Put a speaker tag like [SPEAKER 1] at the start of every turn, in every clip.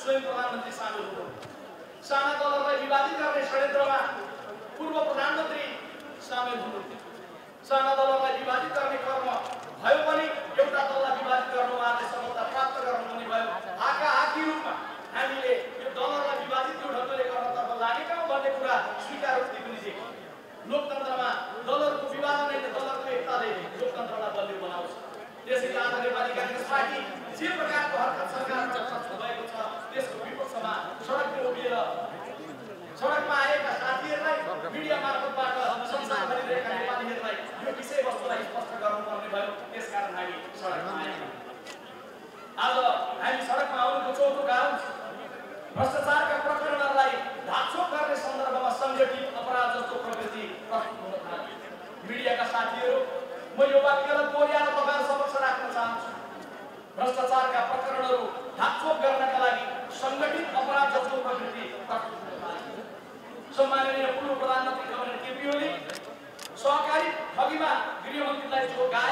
[SPEAKER 1] स्वयं प्रधानमन्त्री सामेल हुनुहुन्छ। साना दलहरूलाई विभाजित गर्ने षड्यन्त्रमा पूर्व प्रधानमन्त्री सामेल हुनुहुन्छ। साना दलहरूलाई विभाजित गर्ने कर्म भयो पनि एउटा दललाई विभाजित गर्नु उहाँले सफलता प्राप्त गर्नु पनि भयो। हाका-हाकी रूपमा हामीले यो दलहरूलाई विभाजित यो ढङ्गले गर्नतर्फ लागेका हौँ भन्ने कुरा स्वीकारोक्ति पनि देखियो। लोकतन्त्रमा दलहरूको विभाजन होइन, दलहरूको एकताले लोकतन्त्रलाई बलियो बनाउँछ। त्यसैले आज नेपाली कांग्रेस पार्टी जे प्रकारको हरकत सरकारमा भएको छ त्यसको विपक्षमा सडकमा उभिएर सडकमा आएका साथीहरूलाई मिडिया मार्फतबाट संसार गरिरहेका नेपालीहरूलाई यो विषयवस्तुलाई स्पष्ट गर्नुपर्ने भयो। त्यसकारण हामी सडकमा आएका। आज हामी सडकमा आउनुको चौथो कारण भ्रष्टाचारका प्रकरणहरूलाई ढाकछोप गर्ने सन्दर्भमा सङ्गठित अपराध जस्तो प्रवृत्ति प्रस्तुत हुन थाल्यो। मिडियाका साथीहरू, म यो वाक्यलाई दोहोर्याएर तपाईहरु समक्ष राख्न चाहन्छु। भ्रष्टाचारका प्रकरणहरू ढाकछोप गर्नका लागि सङ्गठित अपराध जस्तो प्रवृत्ति प्रस्तुत हुन थाल्यो। सम्माननीय पूर्व प्रधानमन्त्री कमरेड केपी ओली सहकारी ठगीमा गृहमन्त्रीलाई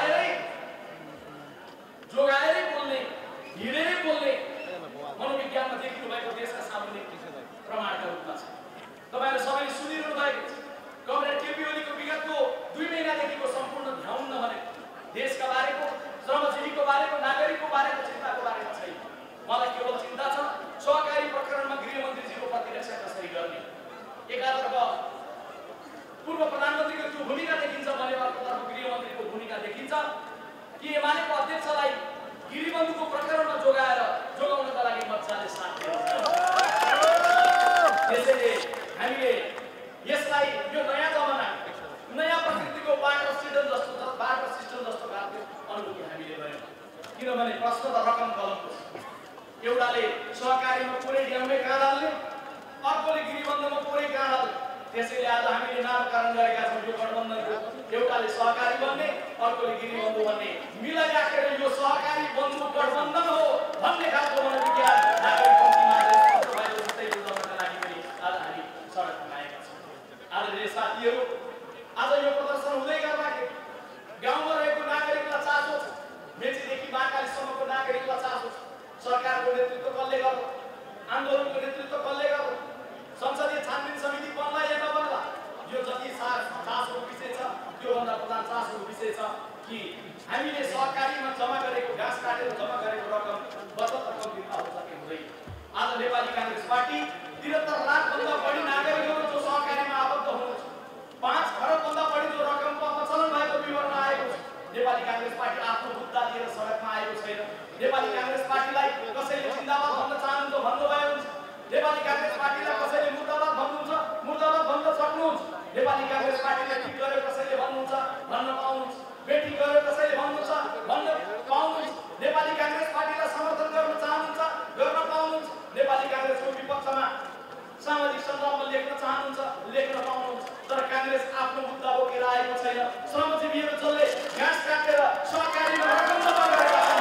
[SPEAKER 1] जोगाएरै बोल्ने, हिँडेरै बोल्ने मनोविज्ञानमा देखिनु भएको देशका सामुन्ने प्रमाणका रूपमा छ। तपाईहरु सबैले सुनिरहनु भएको छ। कमरेड केपी ओलीको विगतको 2 महिनादेखिको सम्पूर्ण ध्यान नभने देशका बारेको, श्रमजीवीको बारेको, नागरिकको बारेको, चिन्ताको बारेमा छैन। मलाई केवल चिन्ता छ सहकारी प्रकरणमा गृहमन्त्रीजीको प्रतिरक्षा कसरी गर्ने। एकातर्फ पूर्व प्रधानमन्त्रीको त्यो भूमिका देखिन्छ भने अर्कोतर्फ गृहमन्त्रीको भूमिका देखिन्छ कि एमालेको अध्यक्षलाई गिरिबन्धुको प्रकरणमा जोगाउनका लागि मजाले साथ दिन्छ। त्यसैले हामीले यसलाई यो नयाँ जमाना, नयाँ प्रकृतिको वाटर सिस्टम जस्तो खालको अनुभूति हामीले गऱ्यौँ। किनभने प्रश्न त रकम कलमको छ। एउटाले सहकारीमा पुरै ड्याम्मै कहाँ हाल्ने, अर्कोले गिरिबन्धुमा पुरै कहाँ हाल्ने। त्यसैले आज हामीले नामकरण गरेका छौँ यो गठबन्धनको। एउटाले सहकारी बन्ने, अर्कोले गिरिबन्धु बन्ने, मिलाइराखेर यो सहकारी बन्धु गठबन्धन हो भन्ने खालको मनोविज्ञान नागरिक कम्तीमा स्पष्ट भएको जस्तै बुझाउनका लागि पनि आज हामी सडकमा आएका छौँ। आदरणीय साथीहरू, आज यो प्रदर्शन हुँदै गर्दाखेरि गाउँमा रहेको नागरिकलाई चासो छ, मेचीदेखि महाकालीसम्मको नागरिकलाई चासो छ। सरकारको नेतृत्व कसले गर्छ, आन्दोलनको नेतृत्व कसले गर्छ, संसदीय छानबिन समिति बन्ला या नबन्ला, यो जति चासोको विषय छ त्योभन्दा प्रधान चासोको विषय छ कि हामीले सहकारीमा जम्मा गरेको, घाँस काटेर जम्मा गरेको रकम बचत रकम फिर्ता हुन्छ कि हुँदैन। आज नेपाली कांग्रेस पार्टी 73 लाखभन्दा बढी नागरिकहरू जो सहकारीमा आबद्ध हुनुहुन्छ, 5 खरबभन्दा बढी जो रकमको अपचलन भएको विवरण आएको छ। नेपाली कांग्रेस पार्टी आफ्नो मुद्दा लिएर सडकमा आएको छैन। नेपाली कांग्रेस पार्टीलाई कसैले जिन्दाबाद भन्न चाहनुहुन्छ भन्नुभयो हुन्छ। नेपाली कांग्रेस पार्टीलाई कसैले मुर्दाबाद भन्नुहुन्छ, मुर्दाबाद भन्न सक्नुहुन्छ। नेपाली कांग्रेस पार्टीलाई ठीक गर्यो कसैले भन्नुहुन्छ, भन्न पाउनुहुन्छ। बेटी गर्यो कसैले भन्नुहुन्छ, भन्न पाउनुहुन्छ। नेपाली कांग्रेस पार्टीलाई समर्थन गर्न चाहनुहुन्छ, गर्न पाउनुहुन्छ। नेपाली कांग्रेसको विपक्षमा सामाजिक सञ्जालमा लेख्न चाहनुहुन्छ, लेख्न पाउनुहुन्छ। तर कांग्रेस आफ्नो मुद्दा बोकेर आएको छैन। श्रमजीवीहरू जसले घाँस काटेर सहकारीमा रकम जम्मा गरेका छन्,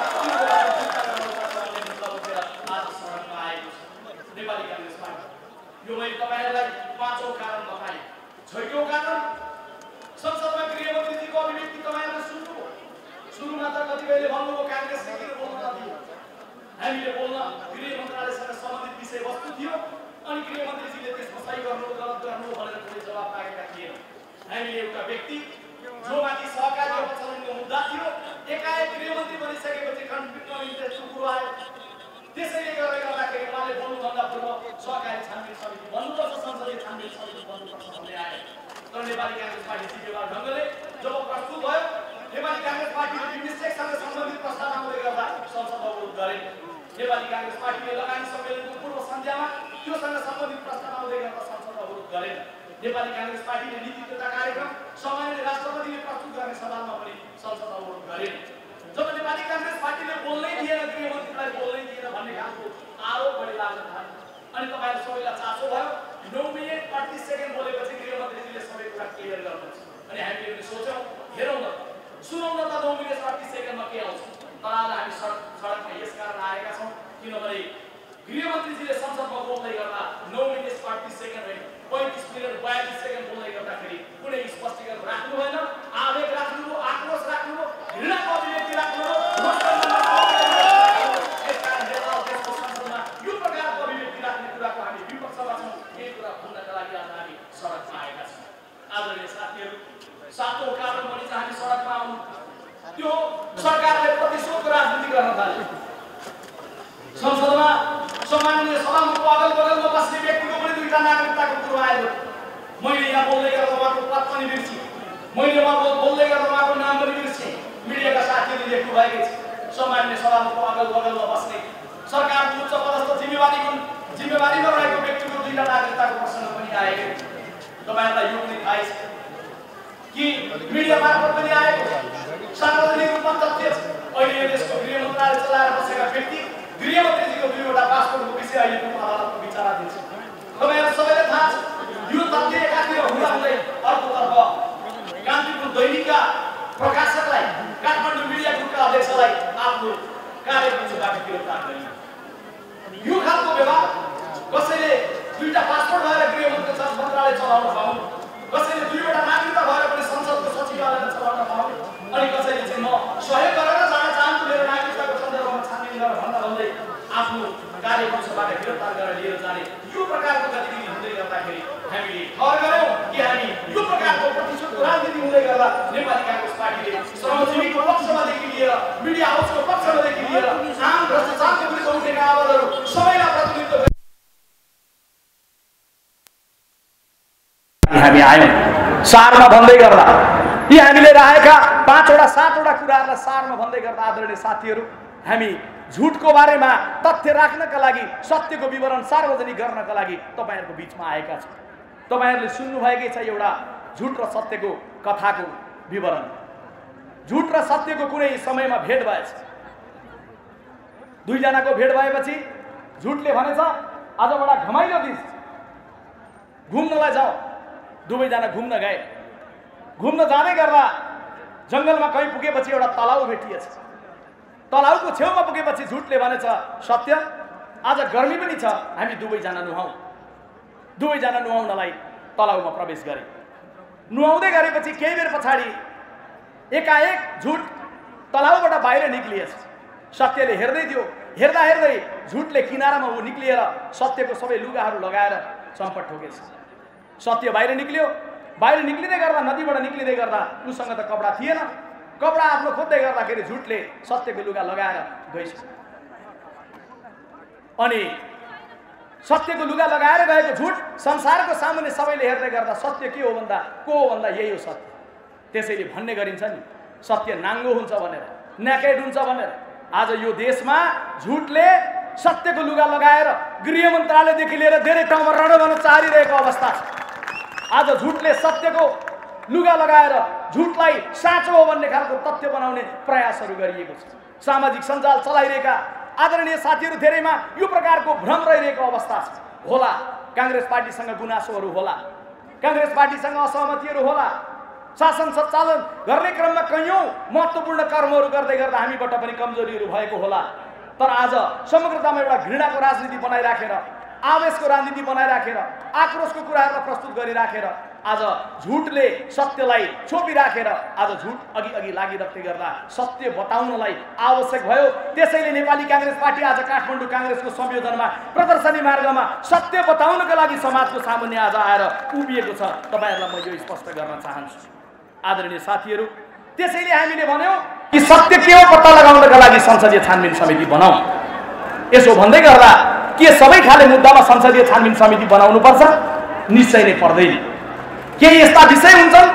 [SPEAKER 1] मुद्दा बोकेर आज सडकमा आएको छ नेपाली कांग्रेस पार्टी। यो मैले तपाईहरुलाई 5औं कारण बताएँ। 6औं कारण संसदमा गृहमन्त्रीजीको अभिव्यक्ति तपाईहरुले सुन्नुभयो। सुरुमा त कतिपयले भन्नुभयो कांग्रेसले किन बोल्न नदियो। हामीले बोल्न गृह मन्त्रालयसँग सम्बन्धित विषयवस्तु थियो अनि गृहमन्त्रीजीले त्यसमा सही गर्नु गलत गर्नु भनेर कुनै जवाफ पाएका थिएन। हामीले एउटा व्यक्ति जो माथि सहकारी अपचलनको मुद्दा थियो एकाएक गृहमन्त्री बनिसकेपछि कन्फ्लिक्ट अफ इन्ट्रेस्टको कुरो आयो। त्यसैले गर्दाखेरि उहाँले बोल्नुभन्दा पूर्व सहकारी छानबिन समिति बन्नुपर्छ, संसदीय छानबिन समिति बन्नुपर्छ भन्ने आयो। तर नेपाली कांग्रेस पार्टी जिम्मेवार ढङ्गले जब प्रस्तुत भयो, नेपाली कांग्रेस पार्टीले विनिश्चयसँग सम्बन्धित प्रस्ताव आउँदै गर्दा संसदमा विरोध गरे। नेपाली कांग्रेस पार्टीले लगानी सम्मेलनको पूर्व सन्ध्यामा त्योसँग सम्बन्धित प्रस्ताव आउँदै गर्दा संसदमा विरोध गरेन। नेपाली कांग्रेस पार्टीले नीति तथा कार्यक्रम सामान्य राष्ट्रपतिले प्रस्तुत गर्ने सवालमा पनि संसदमा विरोध गरेन। जब नेपाली कांग्रेस पार्टीले बोल्नै दिएन, गृहमन्त्रीलाई बोल्नै दिएन भन्ने खालको आरोप बढी लाग्न थाल्यो। अनि तपाईहरु सबैलाई चासो भयो 9 मिनेट 38 सेकेन्ड बोलेपछि गृहमन्त्रीजीले सबै कुरा क्लियर गर्नुहुन्छ। अनि हामीले पनि सोच्यौं हेरौँ न, सुनौँ न त 9 मिनेट 38 सेकेन्डमा के आउँछ। तर आज हामी सडकमा यसकारण आएका छौँ किनभने गृहमन्त्रीजीले संसदमा बोल्दै गर्दा 9 मिनेट 38 सेकेन्ड होइन 35 मिनेट 42 सेकेन्ड बोल्दै गर्दाखेरि कुनै स्पष्टीकरण राख्नु भएन, आवेग राख्नु, आक्रोश राख्नु, घृणाको अभिव्यक्ति राख्नु, यो प्रकारको दुईटा नागरिकताको कुरो आएको मैले यहाँ बोल्दै गर्दा उहाँको पद पनि बिर्सेँ मैले बोल्दै गर्दा उहाँको नाम पनि बिर्सेँ मिडियाका साथीहरूले लेख्नु भएकै छ सामान्य सभामुखको अगल बगलमा बस्ने सरकारको उच्च पदस्थ जिम्मेवारीमा रहेको व्यक्तिको दुईटा नागरिकताको प्रश्न पनि आएको तपाईहरुलाई यो पनि थाहा छ कि मिडिया मार्फत पनि आएको सार्वजनिक रूपमा तथ्य छ अहिले यो देशको गृह मन्त्रालय चलाएर बसेका व्यक्ति गृहमन्त्रीजीको दुईवटा पासपोर्टको विषय अहिले अदालतको विचाराधीन छ तपाईहरु सबैलाई थाहा छ यो तथ्य एकातिर हुँदै अर्कोतर्फ कान्तिपुर दैनिकका प्रकाशकलाई काठमाडौँ मिडिया ग्रुपका अध्यक्षलाई आफ्नो कार्यपक्षबाट गिरफ्तार गरियो यो खालको व्यवहार कसैले दुईटा पासपोर्ट भएर गृह मन्त्रालय चलाउन पाउनु कसैले दुईवटा नागरिकता भएर पनि संसदको सचिवालयमा चलाउन पाउनु अनि कसैले चाहिँ म सहयोग गरेर जान चाहन्छु मेरो नागरिकताको सन्दर्भमा छानबिन गरेर भन्दै आफ्नो कार्यपक्षबाट गिरफ्तार गरेर लिएर जाने यो प्रकारको गतिविधि हुँदै गर्दाखेरि हामीले ठहर गरौँ कि हामी यो प्रकारको प्रतिशोधको राजनीति हुँदै गर्दा नेपाली कांग्रेस पार्टीले श्रमजीवीको पक्षमादेखि लिएर मिडिया हाउसको पक्षमादेखि लिएर आम भ्रष्टाचारको विरुद्ध उठेका आवाजहरू सबैलाई प्रतिनिधित्व हामी आयौँ सारमा भन्दै गर्दा यी हामीले राखेका 5 वटा 7 वटा कुराहरूलाई सारमा भन्दै गर्दा आदरणीय साथीहरू हामी झुटको बारेमा तथ्य राख्नका लागि सत्यको विवरण सार्वजनिक गर्नका लागि तपाईहरुको बीचमा आएका छौं तपाईहरुले सुन्नु भएकै छ एउटा झुट र सत्यको कथाको विवरण झुट र सत्यको कुनै समयमा भेट भएछ दुई जनाको भेट भएपछि झुटले भनेछ आज बडा घमाइलो दिन घुम्नलाई जाऊ दुवै जना घुम्न गए घुम्न जाँदै गर्दा जंगलमा कहीँ पुगेपछि एउटा तलाउ भेटिएछ तलाउको छेउमा पुगेपछि झुटले भनेछ सत्य आज गर्मी पनि छ हामी दुवै जना नुहाऊ दुवै जना नुहाउनलाई तलाउमा प्रवेश गरे नुहाउँदै गरेपछि केही बेर पछाडी एकाएक झुट तलाउबाट बाहिर निक्लिएछ सत्यले हेर्दै थियो हेर्दा हेर्दै झुटले किनारामा उ निक्लिएर सत्यको सबै लुगाहरू लगाएर चम्पट ठोकेछ सत्य बाहिर निक्लियो बाहिर निक्लिँदै गर्दा नदीबाट निक्लिँदै गर्दा उसँग त कपडा थिएन कपडा आफ्नो खोज्दै गर्दाखेरि झुटले सत्यको लुगा लगाएर गएछ अनि सत्यको लुगा लगाएर गएको झुट संसारको सामुन्ने सबैले हेर्दै गर्दा सत्य के हो भन्दा को हो भन्दा यही हो सत्य त्यसैले भन्ने गरिन्छ नि सत्य नाङ्गो हुन्छ भनेर नेकेड हुन्छ भनेर आज यो देशमा झुटले सत्यको लुगा लगाएर गृह मन्त्रालयदेखि लिएर धेरै ठाउँमा रणभन चारिरहेको अवस्था छ आज झुटले सत्यको लुगा लगाएर झुटलाई साँचो हो भन्ने खालको तथ्य बनाउने प्रयासहरू गरिएको छ सामाजिक सञ्जाल चलाइरहेका आदरणीय साथीहरू धेरैमा यो प्रकारको भ्रम रहिरहेको अवस्था छ होला कांग्रेस पार्टीसँग गुनासोहरू होला कांग्रेस पार्टीसँग असहमतिहरू होला शासन सञ्चालन गर्ने क्रममा कैयौं महत्त्वपूर्ण कर्महरू गर्दै गर्दा हामीबाट पनि कमजोरीहरू भएको होला तर आज समग्रतामा एउटा घृणाको राजनीति बनाइराखेर आवेशको राजनीति बनाइराखेर आक्रोशको कुराहरूलाई प्रस्तुत गरिराखेर आज झुटले सत्यलाई छोपिराखेर आज झुट अघि लागिरहँदै गर्दा सत्य बताउनलाई आवश्यक भयो त्यसैले नेपाली कांग्रेस पार्टी आज काठमाडौँ कांग्रेसको संयोजनमा प्रदर्शनी मार्गमा सत्य बताउनका लागि समाजको सामुन्ने आज आएर उभिएको छ तपाईहरुलाई म यो स्पष्ट गर्न चाहन्छु आदरणीय साथीहरू त्यसैले हामीले भन्यौं कि सत्य के हो पत्ता लगाउनका लागि संसदीय छानबिन समिति बनाऊ यसो भन्दै गर्दा के सबै खाले मुद्दामा संसदीय छानबिन समिति बनाउनु पर्छ निश्चय नै पर्दैन केही यस्ता विषय हुन्छन्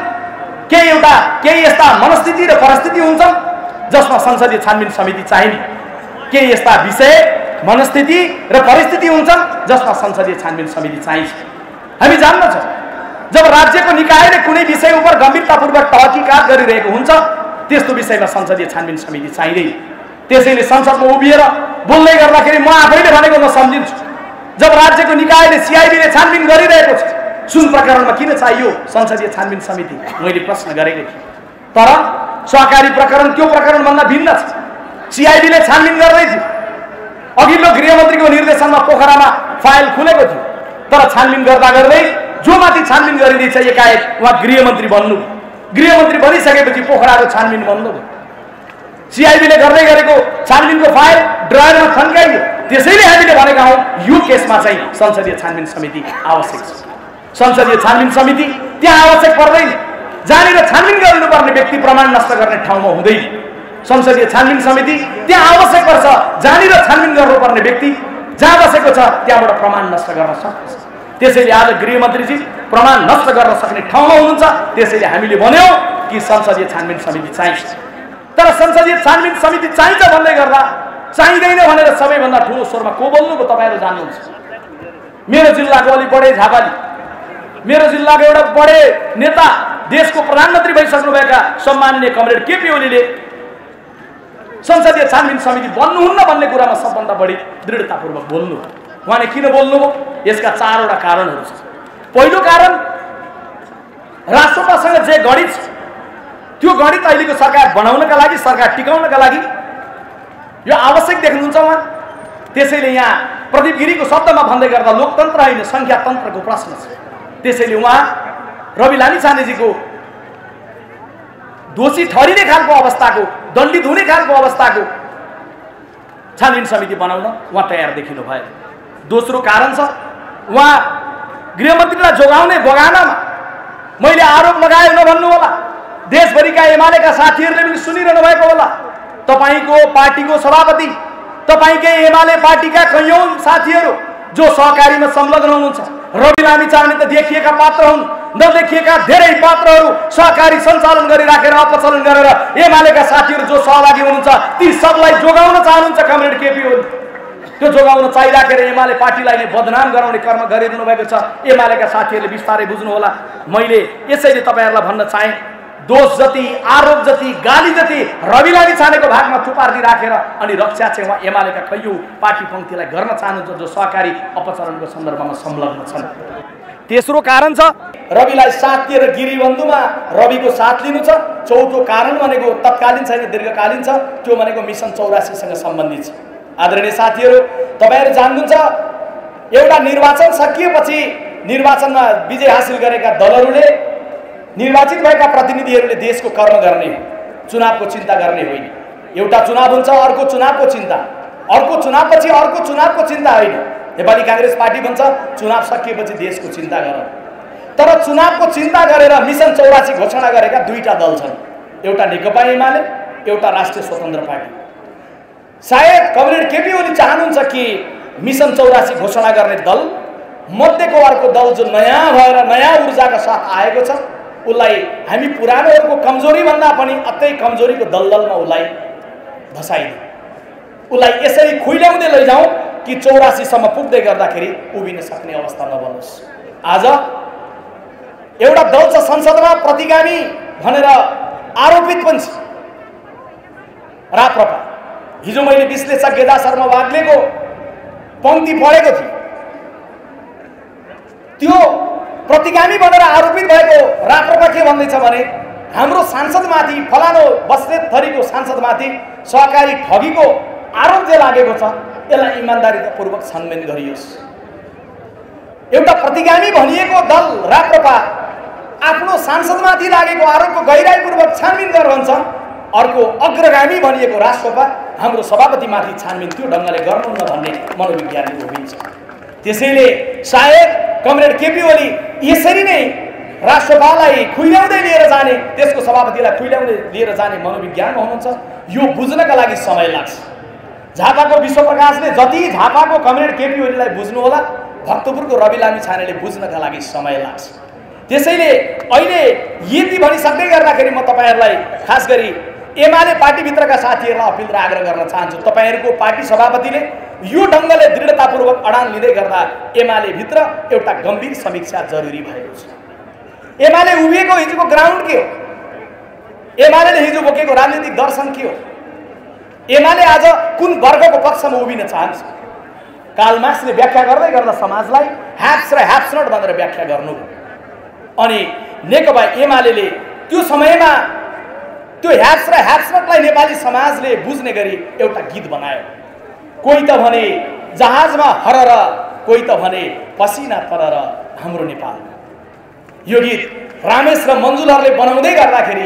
[SPEAKER 1] केही यस्ता मनस्थिति र परिस्थिति हुन्छन् जसमा संसदीय छानबिन समिति चाहिने केही यस्ता विषय मनस्थिति र परिस्थिति हुन्छन् जसमा संसदीय छानबिन समिति चाहिन्छ हामी जान्दछौँ जब राज्यको निकायले कुनै विषय उप गम्भीरतापूर्वक तहकीकात गरिरहेको हुन्छ त्यस्तो विषयमा संसदीय छानबिन समिति चाहिँदैन त्यसैले संसदमा उभिएर बोल्दै गर्दाखेरि म आफैले भनेको म सम्झिन्छु जब राज्यको निकायले सीआईबीले छानबिन गरिरहेको छ सुन प्रकरणमा किन चाहियो संसदीय छानबिन समिति मैले प्रश्न गरेको थिएँ तर सहकारी प्रकरण त्यो प्रकरण भन्दा भिन्न छ सीआईबीले छानबिन गर्दै थियो अघिल्लो गृहमन्त्रीको निर्देशनमा पोखरामा फाइल खुलेको थियो तर छानबिन गर्दै जो माथि छानबिन गरिँदैछ एकाएक उहाँ गृहमन्त्री बन्नु गृहमन्त्री बनिसकेपछि पोखराको छानबिन बन्द भयो सीआईबीले गर्दै गरेको छानबिनको फाइल ड्रायरमा थन्काइयो त्यसैले हामीले भनेका हौं यो केसमा चाहिँ संसदीय छानबिन समिति आवश्यक छ संसदीय छानबिन समिति त्यहाँ आवश्यक पर्दैन जहाँनिर छानबिन गर्नुपर्ने व्यक्ति प्रमाण नष्ट गर्ने ठाउँमा हुँदैन संसदीय छानबिन समिति त्यहाँ आवश्यक पर्छ जहाँनिर छानबिन गर्नुपर्ने व्यक्ति जहाँ बसेको छ त्यहाँबाट प्रमाण नष्ट गर्न सक्छ
[SPEAKER 2] त्यसैले आज गृहमन्त्रीजी प्रमाण नष्ट गर्न सक्ने ठाउँमा हुनुहुन्छ। त्यसैले हामीले भन्यौँ कि संसदीय छानबिन समिति चाहिन्छ। तर संसदीय छानबिन समिति चाहिन्छ भन्दै गर्दा चाहिँदैन भनेर सबैभन्दा ठुलो स्वरमा को बोल्नुभयो तपाईँहरू जान्नुहुन्छ। मेरो जिल्लाको अलि बढे झापाली, मेरो जिल्लाको एउटा बढे नेता, देशको प्रधानमन्त्री भइसक्नुभएका सम्माननीय कमरेड केपी ओलीले संसदीय छानबिन समिति बन्नुहुन्न भन्ने कुरामा सबभन्दा बढी दृढतापूर्वक बोल्नु। उहाँले किन बोल्नुभयो? यसका चारवटा कारणहरू छन्। पहिलो कारण, राष्ट्रपासँग जे गणित छ त्यो गणित अहिलेको सरकार बनाउनका लागि, सरकार टिकाउनका लागि यो आवश्यक देख्नुहुन्छ उहाँ। त्यसैले यहाँ प्रदीप गिरीको शब्दमा भन्दै गर्दा लोकतन्त्र होइन संख्यातन्त्रको प्रश्न छ। त्यसैले उहाँ रवि लामिछानेजीको दोषी ठहरिने खालको अवस्थाको, दण्डित हुने खालको अवस्थाको छानबिन समिति बनाउन उहाँ तयार देखिनु भयो। दोस्रो कारण छ, उहाँ गृहमन्त्रीलाई जोगाउने बगानामा मैले आरोप लगाए नभन्नु होला। देशभरिका एमालेका साथीहरूले पनि सुनिरहनु भएको होला। तपाईको पार्टीको सभापति, तपाईकै एमाले पार्टीका कैयौं साथीहरू जो सहकारीमा संलग्न हुनुहुन्छ, रवि लामिछाने त देखिएका पात्र हुन्, नदेखिएका धेरै पात्रहरू सहकारी सञ्चालन गरिराखेर अपचलन गरेर एमालेका साथीहरू जो सहभागी हुनुहुन्छ ती सबलाई जोगाउन चाहनुहुन्छ कमरेड केपी ओली। त्यो जोगाउन चाहिराखेर एमाले पार्टीलाई नै बदनाम गराउने कर्म गरिदिनु भएको छ। एमालेका साथीहरूले बिस्तारै बुझ्नु होला। मैले यसैले तपाईहरुलाई भन्न चाहे, दोष जति, आरोप जति, गाली जति रवि लामिछानेको भागमा थुपार्दी राखेर अनि रक्षा चाहिँ उहाँ एमालेका कैयौं पार्टी पंक्तिलाई गर्न चाहनुहुन्छ जो सहकारी अपचरणको सन्दर्भमा संलग्न छन्। तेस्रो कारण छ, रविलाई साथ दिएर गिरीबन्धुमा रविको साथ लिनु छ। चौथो कारण भनेको तत्कालीन छैन, दीर्घकालीन छ, त्यो भनेको मिसन 84 सँग सम्बन्धित छ। आदरणीय साथीहरू, तपाईहरु जान्नुहुन्छ एउटा निर्वाचन सकिएपछि निर्वाचनमा विजय हासिल गरेका दलहरूले, निर्वाचित भएका प्रतिनिधिहरूले देशको कर्म गर्ने, चुनावको चिन्ता गर्ने होइन। एउटा चुनाव हुन्छ, अर्को चुनावको चिन्ता, अर्को चुनावपछि अर्को चुनावको चिन्ता होइन। नेपाली कांग्रेस पार्टी भन्छ चुनाव सकिएपछि देशको चिन्ता गर। तर चुनावको चिन्ता गरेर मिसन 84 घोषणा गरेका दुईटा दल छन्, एउटा नेकपा एमाले, एउटा राष्ट्रिय स्वतन्त्र पार्टी। सायद कमरेड केपी ओली चाहनुहुन्छ कि मिसन 84 घोषणा गर्ने दल मध्येको अर्को दल जो नयाँ भएर नयाँ ऊर्जाका साथ आएको छ उसलाई हामी पुरानोहरूको कमजोरी भन्दा पनि अत्यै कमजोरीको दलदलमा उसलाई धसाइदिउँ, उसलाई यसरी खुइल्याउँदै लैजाउँ कि 84 सम्म पुग्दै गर्दाखेरि उभिन सक्ने अवस्था नबनोस्। आज एउटा दल छ संसदमा प्रतिगामी भनेर आरोपित पनि छ, राप्रपा। हिजो मैले विश्लेषक गेदा शर्मा वाग्लेको पंक्ति पढेको थिएँ। त्यो प्रतिगामी भनेर आरोपित भएको राप्रपा के भन्दैछ भने हाम्रो सांसदमाथि, फलानो बस्नेत थरीको सांसदमाथि सहकारी ठगीको आरोप जे लागेको छ यसलाई इमानदारीपूर्वक छानबिन गरियोस्। एउटा प्रतिगामी भनिएको दल राप्रपा आफ्नो सांसदमाथि लागेको आरोपको गहिराईपूर्वक छानबिन गर भन्छ, अर्को अग्रगामी भनिएको राष्ट्रपा हाम्रो सभापतिमाथि छानबिन त्यो ढङ्गले गर्नुहुन्न भन्ने मनोविज्ञानले उभिन्छ। त्यसैले सायद कमरेड केपी ओली यसरी नै राष्ट्रपालाई खुइल्याउँदै लिएर जाने, त्यसको सभापतिलाई खुइल्याउँदै लिएर जाने मनोविज्ञानमा हुनुहुन्छ। यो बुझ्नका लागि समय लाग्छ। झापाको विश्वप्रकाशले जति झापाको कमरेड केपी ओलीलाई बुझ्नु होला, भक्तपुरको रवि लामिछानेले बुझ्नका लागि समय लाग्छ। त्यसैले अहिले यति भनिसक्दै गर्दाखेरि म तपाईहरुलाई खास गरी एमाले पार्टीभित्रका साथीहरूलाई अपिल र आग्रह गर्न चाहन्छु। तपाईहरुको पार्टी सभापतिले यो ढङ्गले दृढतापूर्वक अडान लिँदै गर्दा एमाले भित्र एउटा गम्भीर समीक्षा जरुरी भएको छ। एमाले उभिएको हिजोको ग्राउन्ड के हो? एमाले हिजो बोकेको राजनीतिक दर्शन के हो? एमाले आज कुन वर्गको पक्षमा उभिन चाहन्छ? कार्ल मार्क्सले व्याख्या गर्दै गर्दा समाजलाई ह्याप्स र ह्याप्स नट भनेर व्याख्या गर्नु, अनि नेकपा एमालेले त्यो समयमा त्यो ह्याप्स र ह्याप्स नटलाई नेपाली समाजले बुझ्ने गरी एउटा गीत बनायो। कोही त भने जहाजमा हरर, कोही त भने पसिना तरर हाम्रो नेपाल। यो गीत रामेश र मन्जुलहरुले बनाउँदै गर्दाखेरि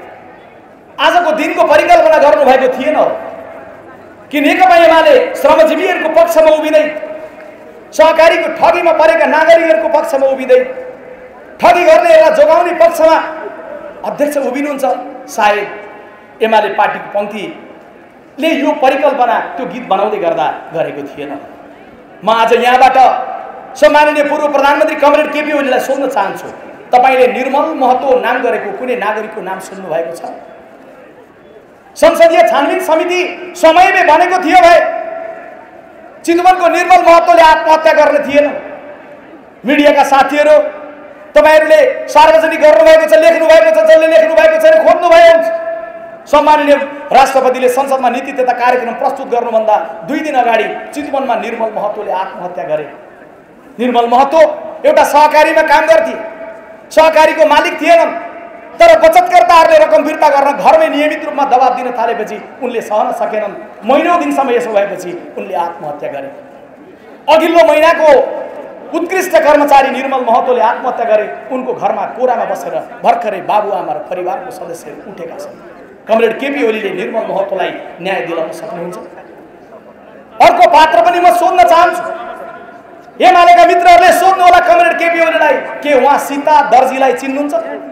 [SPEAKER 2] आजको दिनको परिकल्पना गर्नुभएको थिएन कि नेकपा एमाले श्रमजीवीहरूको पक्षमा उभिँदै, सहकारीको ठगीमा परेका नागरिकहरूको पक्षमा उभिँदै, ठगी गर्नेहरूलाई जोगाउने पक्षमा अध्यक्ष उभिनुहुन्छ। सायद एमाले पार्टीको पंक्तिले यो परिकल्पना त्यो गीत बनाउँदै गर्दा गरेको थिएन। म आज यहाँबाट सम्माननीय पूर्व प्रधानमन्त्री कमरेड केपी ओलीलाई सोध्न चाहन्छु, तपाईले निर्मल महतो नाम गरेको कुनै नागरिकको नाम सुन्नु भएको छ? संसदीय छानबिन समिति समयमै भनेको थियो भए चितवनको निर्मल महतोले आत्महत्या गर्ने थिएन। मिडियाका साथीहरू तपाईहरूले सार्वजनिक गर्नुभएको छ, लेख्नु भएको छ, जसले लेख्नु भएको छैन खोज्नु भयो। सम्माननीय राष्ट्रपतिले संसदमा नीति तथा कार्यक्रम प्रस्तुत गर्नुभन्दा 2 दिन अगाडि चितवनमा निर्मल महतोले आत्महत्या गरे। निर्मल महतो एउटा सहकारीमा काम गर्थे, सहकारीको मालिक थिएनन्, तर बचतकर्ताहरूले रकम फिर्ता गर्न घरमै नियमित रूपमा दबाब दिन थालेपछि उनले सहन सकेनन्। महिनौं दिनसम्म यसो भएपछि उनले आत्महत्या गरे। अघिल्लो महिनाको उत्कृष्ट कर्मचारी निर्मल महतोले आत्महत्या गरे। उनको घरमा कोरामा बसेर भर्खरै बाबुआमा र परिवारको सदस्यहरू उठेका छन्। कमरेड केपी ओलीले निर्मल महतोलाई न्याय दिलाउन सक्नुहुन्छ? अर्को पात्र पनि म सोध्न चाहन्छु, एमालेका मित्रहरूले सोध्नु होला कमरेड केपी ओलीलाई, के उहाँ सीता दर्जीलाई चिन्नुहुन्छ?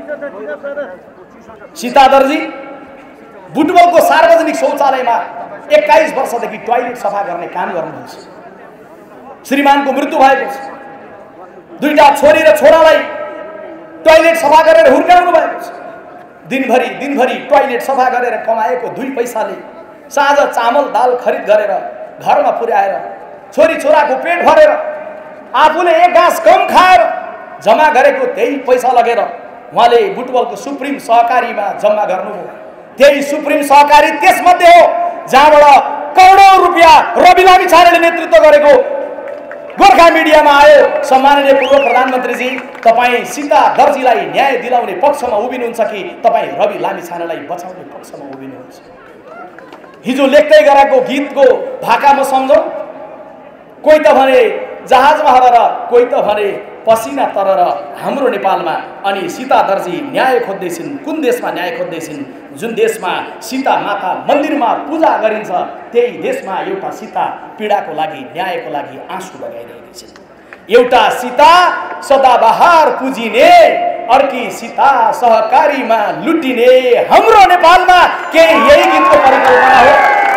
[SPEAKER 2] सीता दर्जी बुटवलको सार्वजनिक शौचालयमा 21 वर्षदेखि टोयलेट सफा गर्ने काम गर्नुहुन्छ। श्रीमानको मृत्यु भएको छ, 2टा छोरी र छोरालाई टोयलेट सफा गरेर हुर्काउनु भएको छ। दिनभरि टोयलेट सफा गरेर कमाएको 2 पैसाले साँझ चामल दाल खरिद गरेर घरमा पुर्याएर छोरी छोराको पेट भरेर आफूले 1 गाँस कम खाएर जम्मा गरेको त्यही पैसा लगेर उहाँले बुटवलको सुप्रिम सहकारीमा जम्मा गर्नुभयो। त्यही सुप्रिम सहकारी त्यसमध्ये हो जहाँबाट करोडौं रुपियाँ रवि लामिछानेले नेतृत्व गरेको गोर्खा मिडियामा आयो। सम्माननीय पूर्व प्रधानमन्त्रीजी, तपाईँ सीता दर्जीलाई न्याय दिलाउने पक्षमा उभिनुहुन्छ कि तपाईँ रवि लामिछानेलाई बचाउने पक्षमा उभिनुहुन्छ? हिजो लेख्दै गरेको गीतको भाका म सम्झौँ। कोही त भने जहाजमा हरेर, कोही त भने पसिना तरेर हाम्रो नेपालमा। अनि सीता दर्जी न्याय खोज्दैछिन्। कुन देशमा न्याय खोज्दैछिन्? जुन देशमा सीता माता मन्दिरमा पूजा गरिन्छ त्यही देशमा एउटा सीता पीडाको लागि, न्यायको लागि आँसु बगाइरहेकी छिन्। एउटा सीता सदाबहार पुजिने, अर्की सीता सहकारीमा लुटिने हाम्रो नेपालमा के यही गीतको परिकल्पना हो?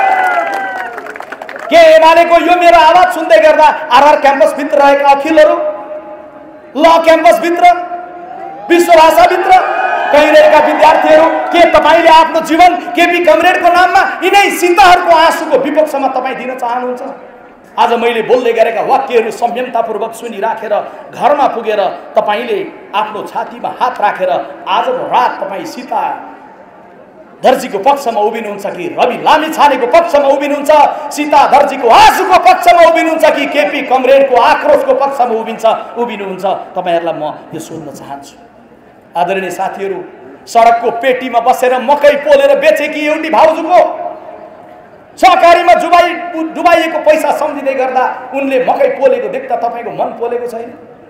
[SPEAKER 2] के एमालेको यो मेरो आवाज सुन्दै गर्दा आरआर क्याम्पसभित्र रहेका अखिलहरू, ल क्याम्पसभित्र, विश्व भाषाभित्र कहीँ रहेका विद्यार्थीहरू, के तपाईँले आफ्नो जीवन केपी कमरेडको नाममा यिनै सीताहरूको आँसुको विपक्षमा तपाईँ दिन चाहनुहुन्छ? आज मैले बोल्दै गरेका वाक्यहरू संयमतापूर्वक सुनिराखेर घरमा पुगेर तपाईँले आफ्नो छातीमा हात राखेर आजको रात तपाईँ सीता दर्जीको पक्षमा उभिनुहुन्छ कि रवि लामिछानेको पक्षमा उभिनुहुन्छ? सीता दर्जीको आँसुको पक्षमा उभिनुहुन्छ कि केपी कमरेडको आक्रोशको पक्षमा उभिनुहुन्छ? तपाईँहरूलाई म यो सोध्न चाहन्छु। आदरणीय साथीहरू, सडकको पेटीमा बसेर मकै पोलेर बेचेकी एउटी भाउजूको सहकारीमा डुबाइएको पैसा सम्झिँदै गर्दा उनले मकै पोलेको देख्दा तपाईँको मन पोलेको छैन?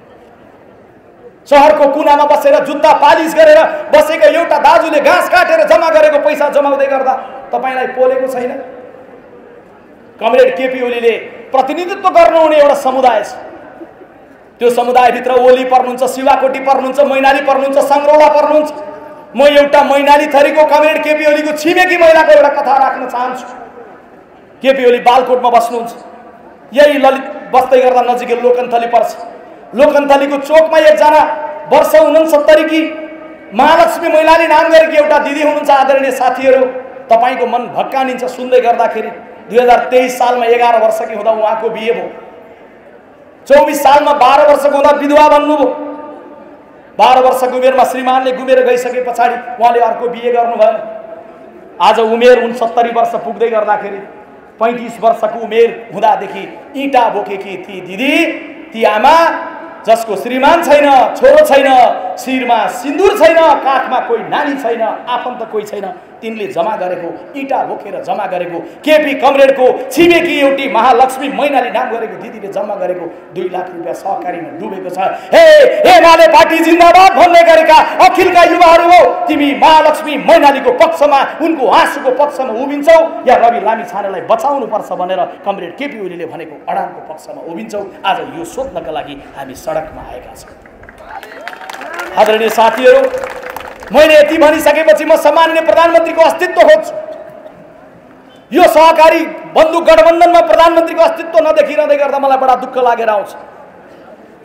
[SPEAKER 2] शहरको कुनामा बसेर जुत्ता पालिस गरेर बसेको एउटा दाजुले घाँस काटेर जम्मा गरेको पैसा जमाउँदै गर्दा तपाईँलाई पोलेको छैन? कमरेड केपी ओलीले प्रतिनिधित्व गर्नुहुने एउटा समुदाय छ। त्यो समुदायभित्र ओली पर्नुहुन्छ, शिवाकोटी पर्नुहुन्छ, मैनाली पर्नुहुन्छ, सङ्ग्रौला पर्नुहुन्छ। म एउटा मैनाली थरीको कमरेड केपी ओलीको छिमेकी महिलाको एउटा कथा राख्न चाहन्छु। केपी ओली बालकोटमा बस्नुहुन्छ। यही ललित बस्दै गर्दा नजिकै लोकन्थली पर्छ। लोकन्थलीको चोकमा एकजना वर्ष 69 की महालक्ष्मी मैनाली नाम गरेकी एउटा दिदी हुनुहुन्छ। आदरणीय साथीहरू, तपाईँको मन भक्कानिन्छ सुन्दै गर्दाखेरि। 2023 सालमा 11 वर्षकी हुँदा उहाँको बिहे भयो। 24 सालमा 12 वर्षको हुँदा विधवा बन्नुभयो। 12 वर्षको उमेरमा श्रीमानले गुमेर गइसके पछाडि उहाँले अर्को बिहे गर्नुभयो। आज उमेर 69 वर्ष पुग्दै गर्दाखेरि 35 वर्षको उमेर हुँदादेखि इँटा बोकेकी ती दिदी, ती आमा जसको श्रीमान छैन, छोरो छैन, शिरमा सिन्दुर छैन, काखमा कोही नानी छैन, आफन्त कोही छैन, तिनले जम्मा गरेको इँटा बोकेर जम्मा गरेको केपी कमरेडको छिमेकी एउटी महालक्ष्मी मैनाली नाम गरेको दिदीले जम्मा गरेको 2 लाख रुपियाँ सहकारीमा डुबेको छ। हे एमाले पार्टी जिन्दाबाद भन्ने गरेका अखिलका युवाहरू हो, तिमी महालक्ष्मी मैनालीको पक्षमा, उनको आँसुको पक्षमा उभिन्छौ या रवि लामिछानेलाई बचाउनु पर्छ भनेर कमरेड केपी ओलीले भनेको अडानको पक्षमा उभिन्छौ? आज यो सोध्नका लागि हामी सडकमा आएका छौँ। आदरणीय साथीहरू, मैले यति भनिसकेपछि म सम्माननीय प्रधानमन्त्रीको अस्तित्व खोज्छु। यो सहकारी बन्दुक गठबन्धनमा प्रधानमन्त्रीको अस्तित्व नदेखिरहँदै गर्दा मलाई बडा दुःख लागेर आउँछ।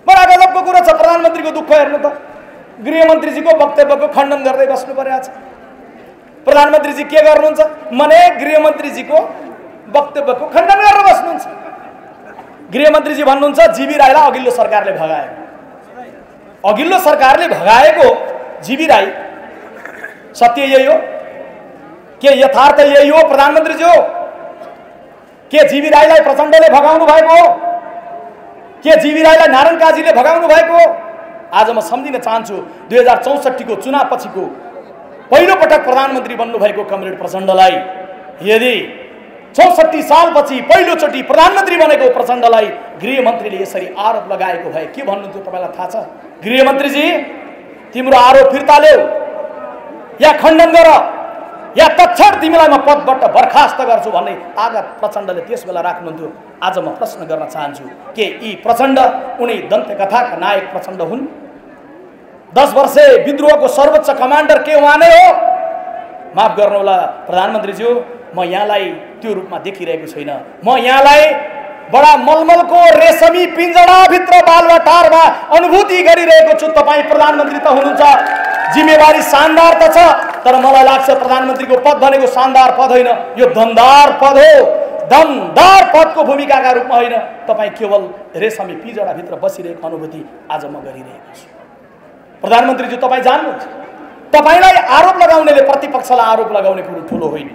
[SPEAKER 2] बडा गजबको कुरा छ। प्रधानमन्त्रीको दुःख हेर्नु त, गृहमन्त्रीजीको वक्तव्यको खण्डन गर्दै बस्नु परेको छ। प्रधानमन्त्रीजी के गर्नुहुन्छ भने गृहमन्त्रीजीको वक्तव्यको खण्डन गरेर बस्नुहुन्छ। गृहमन्त्रीजी भन्नुहुन्छ जीवी राईलाई अघिल्लो सरकारले भगायो। अघिल्लो सरकारले भगाएको जीवी राई सत्य यही हो? के यथार्थ यही हो प्रधानमन्त्रीजी? हो के जीवी राईलाई प्रचण्डले भगाउनु भएको हो? के जीवी राईलाई नारायण काजीले भगाउनु भएको हो? आज म सम्झिन चाहन्छु 2064 को चुनाव पछिको पहिलो पटक प्रधानमन्त्री बन्नुभएको कमरेड प्रचण्डलाई यदि 64 सालपछि पहिलोचोटि प्रधानमन्त्री बनेको प्रचण्डलाई गृहमन्त्रीले यसरी आरोप लगाएको भए के भन्नुहुन्थ्यो तपाईलाई थाहा छ? गृहमन्त्रीजी तिम्रो आरोप फिर्ता ल्याऊ या खण्डन गर या तत्क्षण तिमीलाई म पदबाट बर्खास्त गर्छु भन्ने आगत प्रचण्डले त्यसबेला राख्नुहुन्थ्यो। आज म प्रश्न गर्न चाहन्छु के यी प्रचण्ड उनी दन्त्यकथाका नायक प्रचण्ड हुन्? 10 वर्षे विद्रोहको सर्वोच्च कमान्डर के उहाँ नै हो? माफ गर्नुहोला प्रधानमन्त्रीज्यू, म यहाँलाई त्यो रूपमा देखिरहेको छैन। म यहाँलाई बडा मलमलको रेशमी पिञ्जडाभित्र बालुवाटारमा अनुभूति गरिरहेको छु। तपाईँ प्रधानमन्त्री त हुनुहुन्छ, जिम्मेवारी शानदार त छ, तर मलाई लाग्छ प्रधानमन्त्रीको पद भनेको शानदार पद होइन, यो दमदार पद हो। दमदार पदको भूमिकाका रूपमा होइन, तपाईँ केवल रेशमी पिञ्जडाभित्र बसिरहेको अनुभूति आज म गरिरहेको छु। प्रधानमन्त्रीज्यू तपाईँ जान्नुहुन्छ, तपाईलाई आरोप लगाउनेले प्रतिपक्षलाई आरोप लगाउने कुरो ठुलो होइन।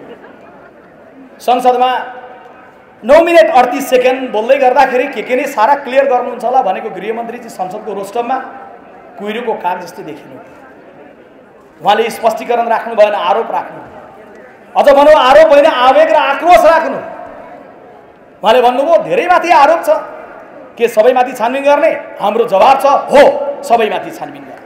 [SPEAKER 2] संसदमा 9 मिनेट 38 सेकेन्ड बोल्दै गर्दाखेरि के नै सारा क्लियर गर्नुहुन्छ होला भनेको गृहमन्त्रीजी संसदको रोस्टममा कुहिरोको काग जस्तै देखिनु। उहाँले स्पष्टीकरण राख्नु भएन, आरोप राख्नु। अझ भनौँ आरोप होइन, आवेग र आक्रोश राख्नु। उहाँले भन्नुभयो धेरैमाथि आरोप छ, के सबैमाथि छानबिन गर्ने? हाम्रो जवाब छ हो, सबैमाथि छानबिन गर्ने।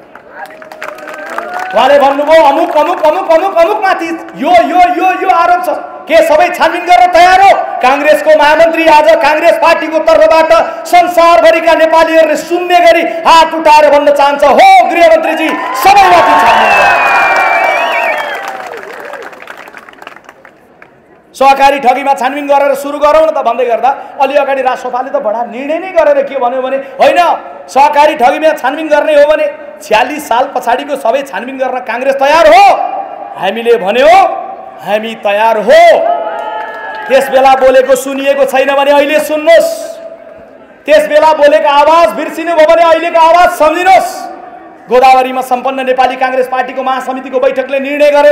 [SPEAKER 2] उहाँले भन्नुभयो अमुक अमुक अमुक अमुक अमुक माथि यो यो यो यो आरोप छ, के सबै छानबिन गर्न तयार हो? कांग्रेसको महामन्त्री आज कांग्रेस पार्टीको तर्फबाट संसारभरिका नेपालीहरूले सुन्ने गरी हात उठाएर भन्न चाहन्छ हो गृहमन्त्रीजी सबैमाथि छानबिन गर्नु। सहकारी ठगीमा छानबिन गरेर सुरु गरौँ न त भन्दै गर्दा अलि अगाडि राष्ट्रसभाले त बडा निर्णय नै गरेर के भन्यो भने होइन, सहकारी ठगीमा छानबिन गर्ने हो भने 46 साल पछाडिको सबै छानबिन गर्न कांग्रेस तयार हो। हामीले भन्यो हामी तयार हो। त्यसबेला बोलेको सुनिएको छैन भने अहिले सुन्नुहोस्, त्यसबेला बोलेको आवाज बिर्सिनु भयो भने अहिलेको आवाज सम्झिनुहोस्। गोदावरीमा सम्पन्न नेपाली कांग्रेस पार्टीको महासमितिको बैठकले निर्णय गरेर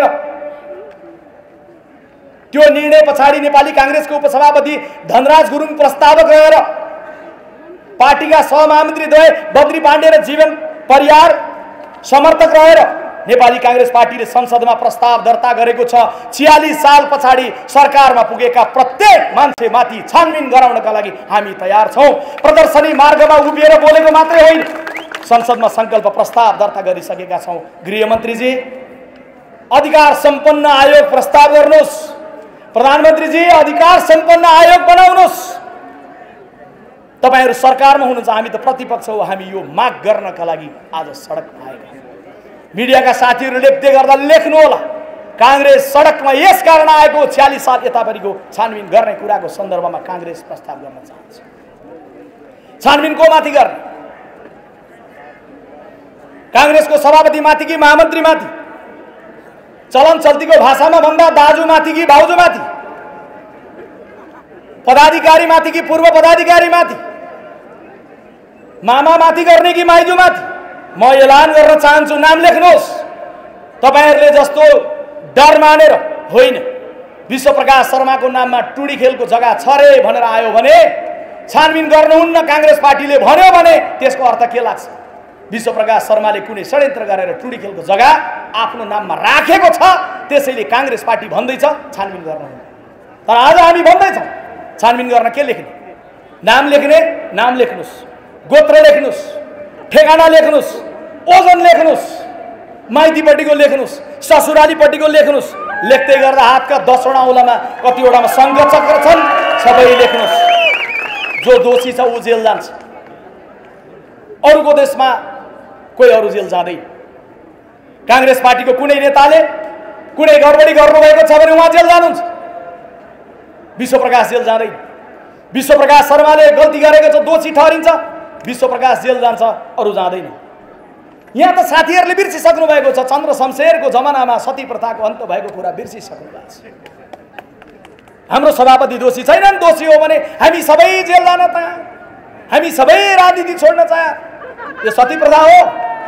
[SPEAKER 2] त्यो निर्णय पछाडि नेपाली कांग्रेसको उपसभापति धनराज गुरुङ प्रस्तावक रहेर पार्टीका सहमहामन्त्री द्वय बद्री पाण्डे र जीवन परियार समर्थक रहेर नेपाली कांग्रेस पार्टीले संसदमा प्रस्ताव दर्ता गरेको छ। 46 साल पछाडि सरकारमा पुगेका प्रत्येक मान्छेमाथि छानबिन गराउनका लागि हामी तयार छौं। प्रदर्शनी मार्गमा उभिएर बोलेको मात्रै होइन, संसदमा संकल्प प्रस्ताव दर्ता गरिसकेका छौं। गृहमन्त्रीजी अधिकार सम्पन्न आयोग प्रस्ताव गर्नुहोस्। प्रधानमन्त्रीजी अधिकार सम्पन्न आयोग बनाउनुहोस्। तपाईहरु सरकारमा हुनुहुन्छ, हामी त प्रतिपक्ष हो। हामी यो माग गर्नका लागि आज सडकमा आएका। मिडियाका साथीहरु लेख्दै गर्दा लेख्नु होला, कांग्रेस सडकमा यस कारण आएको 46 साल यतापरिको छानबिन गर्ने कुराको सन्दर्भमा कांग्रेस प्रस्ताव गर्न चाहन्छ। छानबिन को माथि गर्ने? कांग्रेसको सभापति माथि कि महामन्त्री माथि? चलन चल्तीको भाषामा भन्दा दाजु माथि कि भाउजू माथि? पदाधिकारी माथि कि पूर्व पदाधिकारी माथि? मामा माथि गर्ने कि माइजू माथि? म एलान गर्न चाहन्छु, नाम लेख्नुहोस्। तपाईहरुले जस्तो डर मानेर होइन, विश्वप्रकाश शर्माको नाममा टुडी खेलको जग्गा छ रे भनेर आयो भने छानबिन गर्नुहुन्न कांग्रेस पार्टीले भन्यो भने त्यसको अर्थ के लाग्छ? विश्वप्रकाश शर्माले कुनै षड्यन्त्र गरेर टुडी खेलको जग्गा आफ्नो नाममा राखेको छ, त्यसैले कांग्रेस पार्टी भन्दैछ छानबिन गर्नुहुन्न। तर आज हामी भन्दैछौँ छानबिन गर्न के लेख्ने? नाम लेख्ने, नाम लेख्नुहोस्, गोत्र लेख्नुहोस्, ठेगाना लेख्नुहोस्, ओजन लेख्नुहोस्, माइतीपट्टिको लेख्नुहोस्, ससुरालीपट्टिको लेख्नुहोस्। लेख्दै गर्दा हातका 10 वटा औलामा कतिवटामा शङ्ख चक्र छन्, सबै लेख्नुहोस्। जो दोषी छ ऊ जेल जान्छ। अरूको देशमा कोही अरू जेल जाँदैन। कांग्रेस पार्टीको कुनै नेताले कुनै गडबडी गर्नुभएको छ भने उहाँ जेल जानुहुन्छ, विश्वप्रकाश जेल जाँदैन। विश्वप्रकाश शर्माले गल्ती गरेको छ, दोषी ठहरिन्छ, विश्वप्रकाश जेल जान्छ, अरू जाँदैन। यहाँ त साथीहरूले बिर्सिसक्नु भएको छ, चन्द्र शमशेरको जमानामा सती प्रथाको अन्त भएको कुरा बिर्सिसक्नु भएको छ। हाम्रो सभापति दोषी छैनन्, दोषी हो भने हामी सबै जेल जान तयार, हामी सबै राजनीति छोड्न तयार। यो सती प्रथा हो।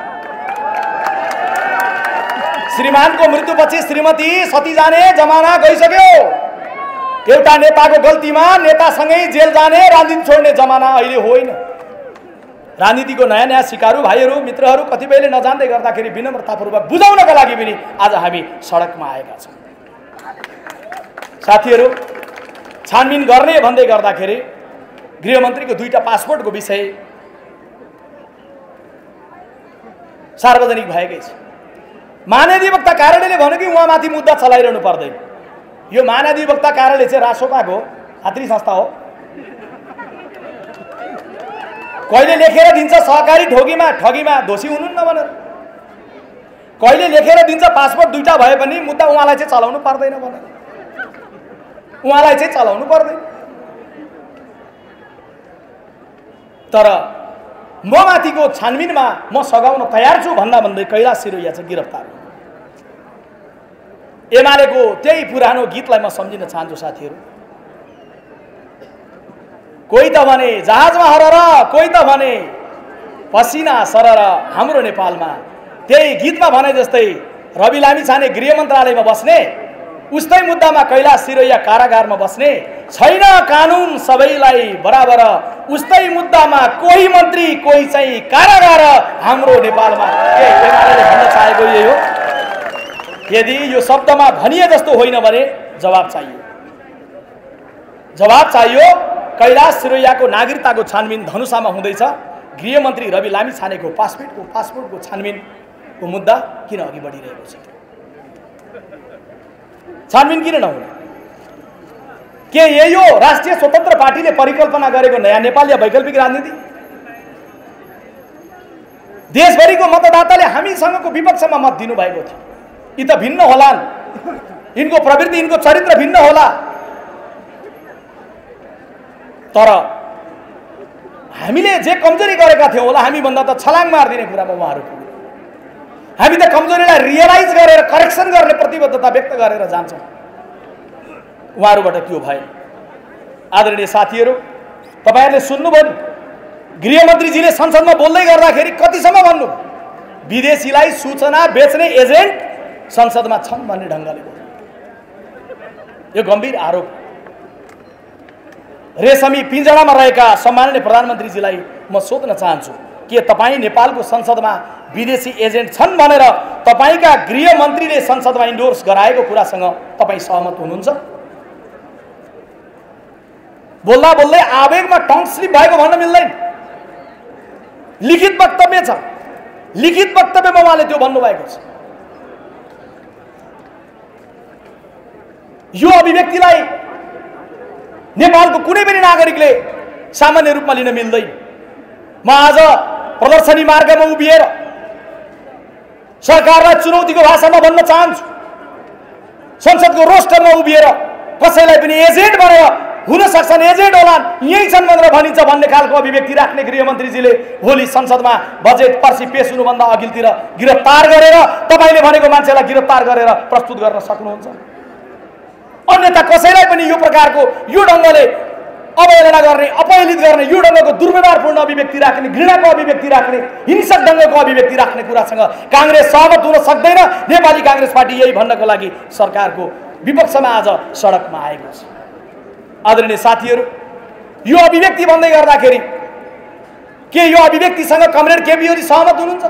[SPEAKER 2] श्रीमानको मृत्युपछि श्रीमती सती जाने जमाना गइसक्यो। एउटा नेताको गल्तीमा नेतासँगै जेल जाने, राजनीति छोड्ने जमाना अहिले होइन। राजनीतिको नयाँ नयाँ सिकारु भाइहरू मित्रहरू कतिपयले नजान्दै गर्दाखेरि विनम्रतापूर्वक बुझाउनका लागि पनि आज हामी सडकमा आएका छौँ। साथीहरू, छानबिन गर्ने भन्दै गर्दाखेरि गृहमन्त्रीको 2टा पासपोर्टको विषय सार्वजनिक भएकै छ। महाधिवक्ता कार्यालयले भन्यो कि उहाँमाथि मुद्दा चलाइरहनु पर्दैन। यो महाधिवक्ता कार्यालय चाहिँ रासोपाको हात्री संस्था हो। कहिले लेखेर दिन्छ सहकारी ठगीमा दोषी हुनुहुन्न भनेर, कहिले लेखेर दिन्छ पासपोर्ट 2टा भए पनि मुद्दा उहाँलाई चाहिँ चलाउनु पर्दैन भनेर, उहाँलाई चाहिँ चलाउनु पर्दैन। तर म माथिको छानबिनमा म सघाउन तयार छु भन्दा भन्दै कैलाश सिरोया चाहिँ गिरफ्तार। एमालेको त्यही पुरानो गीतलाई म सम्झिन चाहन्छु साथीहरू। कोही त भने जहाजमा हरर, कोही त भने पसिना सरर हाम्रो नेपालमा। त्यही गीतमा भने जस्तै रवि लामिछाने गृह मन्त्रालयमा बस्ने, उस्तै मुद्दामा कैलाश सिरोया कारागारमा बस्ने। छैन कानुन सबैलाई बराबर, उस्तै मुद्दामा कोही मन्त्री कोही चाहिँ कारागार हाम्रो नेपालमा। एमालेले भन्न चाहेको यही हो। यदि यो शब्दमा भनिए जस्तो होइन भने जवाब चाहियो, जवाब चाहियो। कैलाश सिरोयाको नागरिकताको छानबिन धनुषामा हुँदैछ। गृहमन्त्री रवि लामिछानेको पासपोर्टको छानबिनको मुद्दा किन अघि बढिरहेको छ? छानबिन किन नहुने? के यही हो राष्ट्रिय स्वतन्त्र पार्टीले परिकल्पना गरेको नयाँ नेपाल या वैकल्पिक राजनीति? देशभरिको मतदाताले हामीसँगको विपक्षमा मत दिनुभएको थियो। यी त भिन्न होलान्, यिनको प्रवृत्ति यिनको चरित्र भिन्न होला। तर हामीले जे कमजोरी गरेका थियौँ होला, हामीभन्दा त छलाङ मारिदिने कुरामा उहाँहरू पुगे। हामी त कमजोरीलाई रियलाइज गरेर करेक्सन गर्ने प्रतिबद्धता व्यक्त गरेर जान्छौँ। उहाँहरूबाट त्यो भएन। आदरणीय साथीहरू, तपाईँहरूले सुन्नुभयो नि, गृहमन्त्रीजीले संसदमा बोल्दै गर्दाखेरि कतिसम्म भन्नु, विदेशीलाई सूचना बेच्ने एजेन्ट संसदमा छन् भन्ने ढङ्गले बोल्नु। यो गम्भीर आरोप। रेशमी पिंजडामा रहेका सम्माननीय प्रधानमन्त्रीजीलाई म सोध्न चाहन्छु, के तपाईँ नेपालको संसदमा विदेशी एजेन्ट छन् भनेर तपाईँका गृहमन्त्रीले संसदमा इन्डोर्स गराएको कुरासँग तपाईँ सहमत हुनुहुन्छ? बोल्दा बोल्दै आवेगमा टङ स्लिप भएको भन्न मिल्दैन। लिखित वक्तव्य छ, लिखित वक्तव्यमा उहाँले त्यो भन्नुभएको छ। यो अभिव्यक्तिलाई नेपालको कुनै पनि नागरिकले सामान्य रूपमा लिन मिल्दैन। म आज प्रदर्शनी मार्गमा उभिएर सरकारलाई चुनौतीको भाषामा भन्न चाहन्छु, संसदको रोस्टरमा उभिएर कसैलाई पनि एजेन्ट भनेर हुन सक्छन्, एजेन्ट होलान्, यही छन् भनेर भनिन्छ भन्ने खालको अभिव्यक्ति राख्ने गृहमन्त्रीजीले भोलि संसदमा बजेट पर्सि पेश हुनुभन्दा अघिल्तिर गिरफ्तार गरेर तपाईँले भनेको मान्छेलाई गिरफ्तार गरेर प्रस्तुत गर्न सक्नुहुन्छ। अन्यथा कसैलाई पनि यो प्रकारको यो ढङ्गले अवहेलना गर्ने, अपहेलित गर्ने, यो ढङ्गको दुर्व्यवहारपूर्ण अभिव्यक्ति राख्ने, घृणाको अभिव्यक्ति राख्ने, हिंसक ढङ्गको अभिव्यक्ति राख्ने कुरासँग काङ्ग्रेस सहमत हुन सक्दैन। नेपाली काङ्ग्रेस पार्टी यही भन्नको लागि सरकारको विपक्षमा आज सडकमा आएको छ। आदरणीय साथीहरू, यो अभिव्यक्ति भन्दै गर्दाखेरि के यो अभिव्यक्तिसँग कमरेड केपी ओली सहमत हुनुहुन्छ?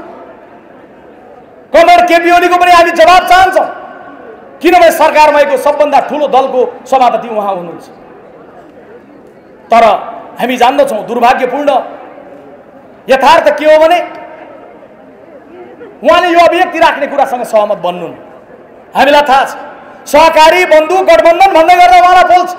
[SPEAKER 2] कमरेड केपी ओलीको पनि हामी जवाब चाहन्छौँ, किनभने सरकारमा भएको सबभन्दा ठुलो दलको सभापति उहाँ हुनुहुन्छ। तर हामी जान्दछौँ दुर्भाग्यपूर्ण यथार्थ के हो भने उहाँले यो अभिव्यक्ति राख्ने कुरासँग सहमत बन्नुहुन्न। हामीलाई थाहा छ, सहकारी बन्धु गठबन्धन भन्दै गर्दा उहाँलाई बोल्छ।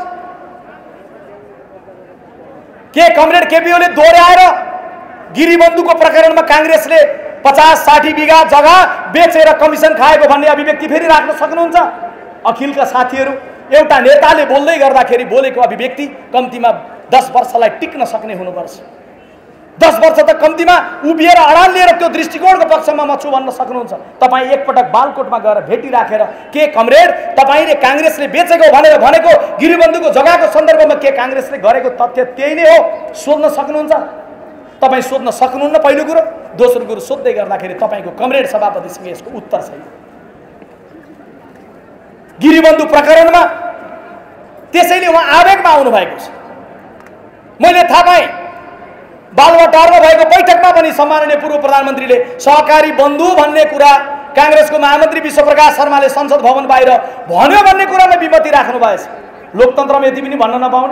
[SPEAKER 2] के कमरेड केपी ओलीले दोहोऱ्याएर गिरिबन्धुको प्रकरणमा काङ्ग्रेसले 50-60 बिघा जग्गा बेचेर कमिसन खाएको भन्ने अभिव्यक्ति फेरि राख्न सक्नुहुन्छ? अखिलका साथीहरू, एउटा नेताले बोल्दै गर्दाखेरि बोलेको अभिव्यक्ति कम्तीमा 10 वर्षलाई टिक्न सक्ने हुनुपर्छ। 10 वर्ष त कम्तीमा उभिएर अडान लिएर त्यो दृष्टिकोणको पक्षमा म छु भन्न सक्नुहुन्छ। तपाईँ एकपटक बालकोटमा गएर भेटिराखेर के कमरेड तपाईँले काङ्ग्रेसले बेचेको भनेर भनेको गिरिबन्धुको जग्गाको सन्दर्भमा के काङ्ग्रेसले गरेको तथ्य त्यही नै हो सोध्न सक्नुहुन्छ? तपाईँ सोध्न सक्नुहुन्न पहिलो कुरो। दोस्रो कुरो सोध्दै गर्दाखेरि तपाईँको कमरेड सभापतिसँग यसको उत्तर छैन। गिरिबन्धु प्रकरणमा त्यसैले उहाँ आवेगमा आउनु भएको छ। मैले थाहा पाएँ बालुवाटारमा भएको बैठकमा पनि सम्माननीय पूर्व प्रधानमन्त्रीले सहकारी बन्धु भन्ने कुरा काङ्ग्रेसको महामन्त्री विश्वप्रकाश शर्माले संसद भवन बाहिर भन्यो भन्ने कुरामा विमति राख्नु भएछ। लोकतन्त्रमा यति पनि भन्न नपाउने।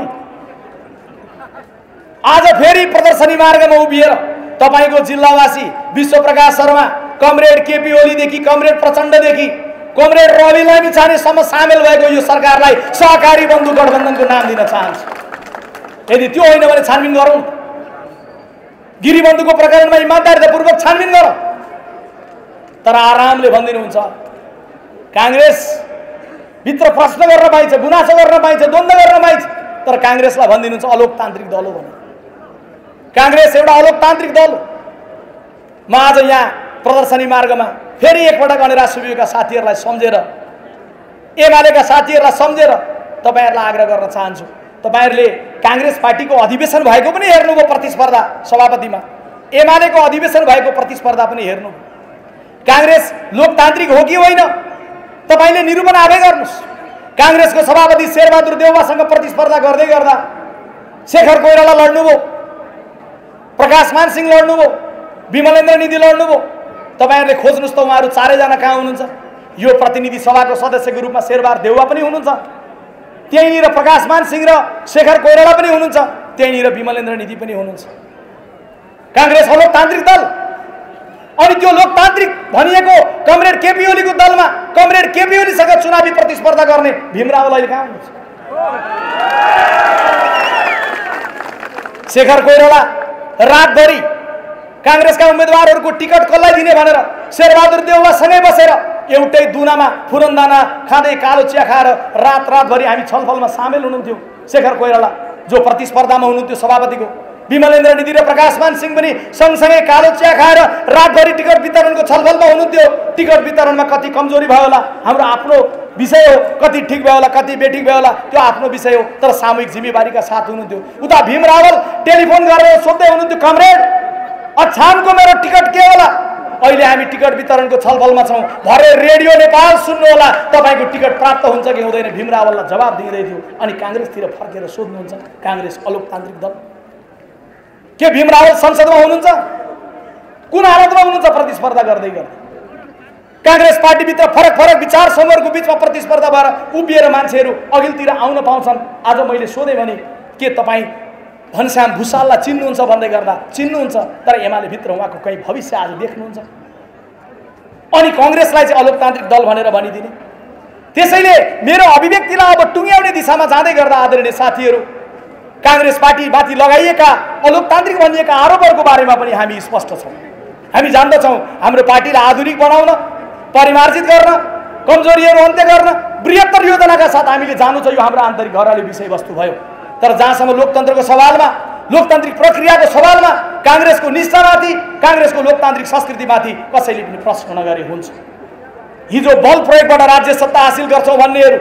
[SPEAKER 2] आज फेरि प्रदर्शनी मार्गमा उभिएर तपाईँको जिल्लावासी विश्वप्रकाश शर्मा, कमरेड केपी ओलीदेखि कमरेड प्रचण्डदेखि कमरेड रवि लामिछानेसम्म सामेल भएको यो सरकारलाई सहकारी बन्धु गठबन्धनको नाम दिन चाहन्छु। यदि त्यो होइन भने छानबिन गरौँ। गिरिबन्धुको प्रकरणमा इमान्दारितापूर्वक छानबिन गरौँ। तर आरामले भनिदिनुहुन्छ काङ्ग्रेस भित्र प्रश्न गर्न पाइन्छ, गुनासो गर्न पाइन्छ, द्वन्द्व गर्न पाइन्छ, तर काङ्ग्रेसलाई भनिदिनुहुन्छ अलोकतान्त्रिक दल हो भने। काङ्ग्रेस एउटा अलोकतान्त्रिक दल हो। म आज यहाँ प्रदर्शनी मार्गमा फेरि एकपटक गणेरा सुब्बाका साथीहरूलाई सम्झेर, एमालेका साथीहरूलाई सम्झेर तपाईँहरूलाई आग्रह गर्न चाहन्छु। तपाईँहरूले काङ्ग्रेस पार्टीको अधिवेशन भएको पनि हेर्नुभयो प्रतिस्पर्धा सभापतिमा, एमालेको अधिवेशन भएको प्रतिस्पर्धा पनि हेर्नु। काङ्ग्रेस लोकतान्त्रिक हो कि होइन तपाईँले निरूपण आफै गर्नुहोस्। काङ्ग्रेसको सभापति शेरबहादुर देउवासँग प्रतिस्पर्धा गर्दै गर्दा शेखर कोइराला लड्नुभयो, प्रकाश मान सिंह लड्नुभयो, विमलेन्द्र निधि लड्नुभयो। तपाईँहरूले खोज्नुहोस् त उहाँहरू चारैजना कहाँ हुनुहुन्छ? यो प्रतिनिधि सभाको सदस्यको रूपमा शेरबहादुर देउवा पनि हुनुहुन्छ, त्यहीँनिर प्रकाश मान सिंह र शेखर कोइराला पनि हुनुहुन्छ, त्यहीँनिर विमलेन्द्र निधि पनि हुनुहुन्छ। काङ्ग्रेस लोकतान्त्रिक दल। अनि त्यो लोकतान्त्रिक भनिएको कमरेड केपी ओलीको दलमा कमरेड केपी ओलीसँग चुनावी प्रतिस्पर्धा गर्ने भीम रावल अहिले कहाँ हुनुहुन्छ? शेखर कोइराला रातभरि काङ्ग्रेसका उम्मेदवारहरूको टिकट कसलाई दिने भनेर शेरबहादुर देउवासँगै बसेर एउटै दुनामा फुरनदाना खाँदै कालो चिया खाएर रातभरि हामी छलफलमा सामेल हुनुहुन्थ्यो। शेखर कोइराला जो प्रतिस्पर्धामा हुनुहुन्थ्यो सभापतिको, विमलेन्द्र निधि र प्रकाश मान सिंह पनि सँगसँगै कालो चिया खाएर रातभरि टिकट वितरणको छलफलमा हुनुहुन्थ्यो। टिकट वितरणमा कति कमजोरी भयो होला हाम्रो आफ्नो विषय हो, कति ठिक भयो होला कति बेठिक भयो होला त्यो आफ्नो विषय हो, तर सामूहिक जिम्मेवारीका साथ हुनुहुन्थ्यो। उता भीम रावल टेलिफोन गरेर सोध्दै हुनुहुन्थ्यो कमरेड अछामको मेरो टिकट के होला? अहिले हामी टिकट वितरणको छलफलमा छौँ, भरे रेडियो नेपाल सुन्नु होला तपाईँको टिकट प्राप्त हुन्छ कि हुँदैन? भीम रावललाई जवाब दिँदै थियो। अनि काङ्ग्रेसतिर फर्केर सोध्नुहुन्छ काङ्ग्रेस अलोकतान्त्रिक दल के भीम रावल संसदमा हुनुहुन्छ? कुन हालतमा हुनुहुन्छ प्रतिस्पर्धा गर्दै गर्दै? काङ्ग्रेस पार्टीभित्र फरक फरक विचार समूहहरूको बिचमा प्रतिस्पर्धा भएर उभिएर मान्छेहरू अघिल्तिर आउन पाउँछन्। आज मैले सोधेँ भने के तपाईँ घनश्याम भुसाललाई चिन्नुहुन्छ भन्दै गर्दा चिन्नुहुन्छ, तर एमाले भित्र उहाँको कहीँ भविष्य आज देख्नुहुन्छ? अनि कङ्ग्रेसलाई चाहिँ अलोकतान्त्रिक दल भनेर भनिदिने। त्यसैले मेरो अभिव्यक्तिलाई अब टुङ्ग्याउने दिशामा जाँदै गर्दा आदरणीय साथीहरू, काङ्ग्रेस पार्टीमाथि लगाइएका अलोकतान्त्रिक भनिएका आरोपहरूको बारेमा पनि हामी स्पष्ट छौँ। हामी जान्दछौँ हाम्रो पार्टीलाई आधुनिक बनाउन, परिमार्जित गर्न, कमजोरीहरू अन्त्य गर्न बृहत्तर योजनाका साथ हामीले जानु छ। यो हाम्रो आन्तरिक घरले विषयवस्तु भयो। तर जहाँसम्म लोकतन्त्रको सवालमा, लोकतान्त्रिक प्रक्रियाको सवालमा काङ्ग्रेसको निष्ठामाथि, काङ्ग्रेसको लोकतान्त्रिक संस्कृतिमाथि कसैले पनि प्रश्न नगरे हुन्छ। हिजो बल प्रयोगबाट राज्य सत्ता हासिल गर्छौँ भन्नेहरू,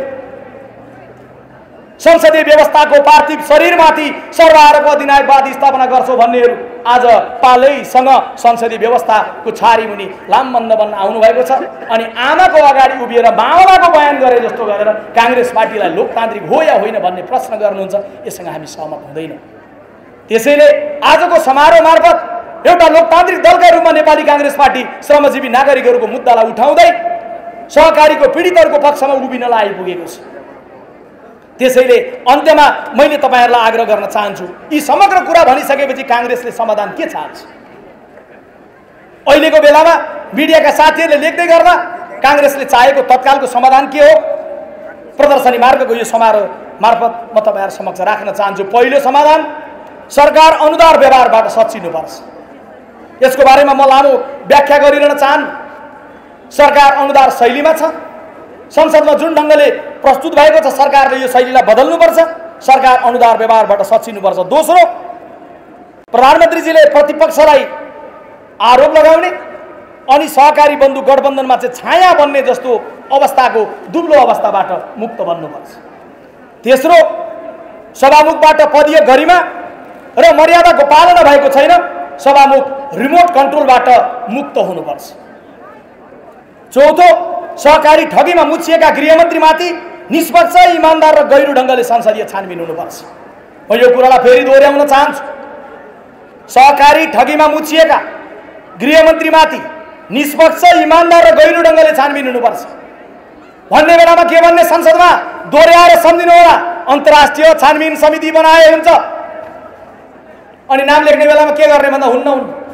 [SPEAKER 2] संसदीय व्यवस्थाको पार्थिव शरीरमाथि सर्वहाराको अधिनायकवादी स्थापना गर्छौँ भन्नेहरू आज पालैसँग संसदीय व्यवस्थाको छारी मुनि लामबन्द बन्न आउनुभएको छ। अनि आमाको अगाडि उभिएर माओवादीको बयान गरे जस्तो गरेर काङ्ग्रेस पार्टीलाई लोकतान्त्रिक हो या होइन भन्ने प्रश्न गर्नुहुन्छ। यससँग हामी सहमत हुँदैनौँ। त्यसैले आजको समारोह मार्फत एउटा लोकतान्त्रिक दलका रूपमा नेपाली काङ्ग्रेस पार्टी श्रमजीवी नागरिकहरूको मुद्दालाई उठाउँदै सहकारीको पीडितहरूको पक्षमा उभिनलाई आइपुगेको छ। त्यसैले अन्त्यमा मैले तपाईँहरूलाई आग्रह गर्न चाहन्छु, यी समग्र कुरा भनिसकेपछि काङ्ग्रेसले समाधान के चाहन्छ? अहिलेको बेलामा मिडियाका साथीहरूले लेख्दै गर्दा काङ्ग्रेसले चाहेको तत्कालको समाधान के हो? प्रदर्शनी मार्गको यो समारोह मार्फत म तपाईँहरू समक्ष राख्न चाहन्छु। पहिलो समाधान, सरकार अनुदार व्यवहारबाट सच्चिनुपर्छ। यसको बारेमा म लामो व्याख्या गरिरहन चाहन्न। सरकार अनुदार शैलीमा छ। संसदमा जुन ढङ्गले प्रस्तुत भएको छ सरकारले यो शैलीलाई बदल्नुपर्छ। सरकार अनुदार व्यवहारबाट सच्चिनुपर्छ। दोस्रो, प्रधानमन्त्रीजीले प्रतिपक्षलाई आरोप लगाउने अनि सहकारी बन्धु गठबन्धनमा चाहिँ छाया बन्ने जस्तो अवस्थाको दुब्लो अवस्थाबाट मुक्त बन्नुपर्छ। तेस्रो, सभामुखबाट पदीय गरिमा र मर्यादाको पालना भएको छैन, सभामुख रिमोट कन्ट्रोलबाट मुक्त हुनुपर्छ। चौथो, सहकारी ठगीमा मुछिएका गृहमन्त्रीमाथि निष्पक्ष, इमानदार र गहिरो ढङ्गले संसदीय छानबिन हुनुपर्छ। म यो कुरालाई फेरि दोहोर्याउन चाहन्छु। सहकारी ठगीमा मुछिएका गृहमन्त्रीमाथि निष्पक्ष, इमानदार र गहिरो ढङ्गले छानबिन हुनुपर्छ भन्ने बेलामा के भन्ने संसदमा दोहोर्याएर सम्झिनु होला, अन्तर्राष्ट्रिय छानबिन समिति बनाए हुन्छ। अनि नाम लेख्ने बेलामा के गर्ने भन्दा हुन्न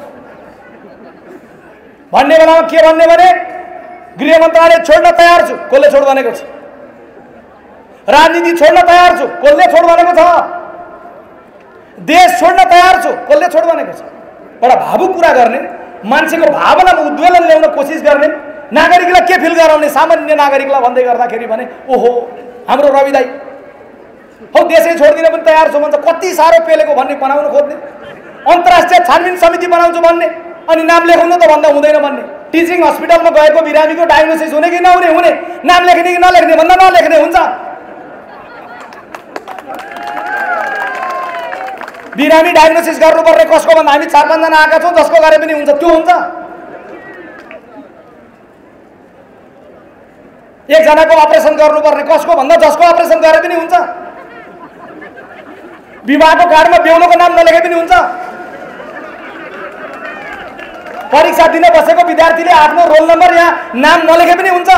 [SPEAKER 2] भन्ने बेलामा के भन्ने भने गृह मन्त्रालय छोड्न तयार छु, कसले छोड भनेको छ? राजनीति छोड्न तयार छु, कसले छोड भनेको छ? देश छोड्न तयार छु, कसले छोड भनेको छ? एउटा भावुक कुरा गर्ने, मान्छेको भावनामा उद्वेलन ल्याउन कोसिस गर्ने, नागरिकलाई के फिल गराउने, सामान्य नागरिकलाई भन्दै गर्दाखेरि भने ओहो हाम्रो रवि दाई हौ देशै छोड्दिन पनि तयार छु भन्छ। कति साह्रो पेलेको भन्ने बनाउन खोज्ने, अन्तर्राष्ट्रिय छानबिन समिति बनाउँछु भन्ने, अनि नाम लेखाउनु त भन्दा हुँदैन भन्ने। टिचिङ हस्पिटलमा गएको बिरामीको डायग्नोसिस हुने कि नहुने हुने, नाम लेख्ने कि नलेख्ने भन्दा नलेख्ने हुन्छ। बिरामी डायग्नोसिस गर्नुपर्ने कसको भन्दा हामी 4-5 जना आएका छौँ, जसको गरे पनि हुन्छ, त्यो हुन्छ। एकजनाको अपरेसन गर्नुपर्ने कसको भन्दा जसको अपरेसन गरे पनि हुन्छ। विवाहको कार्डमा बेहुलोको नाम नलेखे पनि हुन्छ। परीक्षा दिन बसेको विद्यार्थीले आफ्नो रोल नम्बर या नाम नलेखे पनि हुन्छ।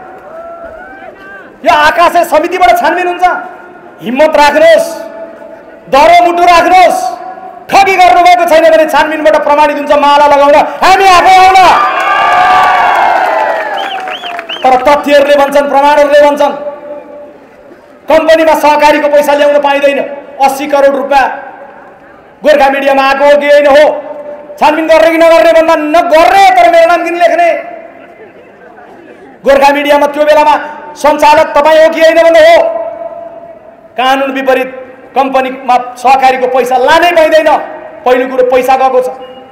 [SPEAKER 2] यो आकाशे समितिबाट छानबिन हुन्छ। हिम्मत राख्नुहोस्, दरो मुटु राख्नुहोस्। ठगी गर्नुभएको छैन भने छानबिनबाट प्रमाणित हुन्छ। माला लगाउन हामी आफै आउन, तर तथ्यहरूले भन्छन्, प्रमाणहरूले भन्छन् कम्पनीमा सहकारीको पैसा ल्याउन पाइँदैन। 80 करोड रुपियाँ गोर्खा मिडियामा आएको हो कि होइन हो? छानबिन गर्ने कि नगर्ने भन्दा नगर्ने, तर मेरो नाम किन लेख्ने? गोर्खा मिडियामा त्यो बेलामा सञ्चालक तपाईँ हो कि होइन भन्दा हो? कानुन विपरीत कम्पनीमा सहकारीको पैसा लानै पाइँदैन। पहिलो कुरो पैसा गएको छ।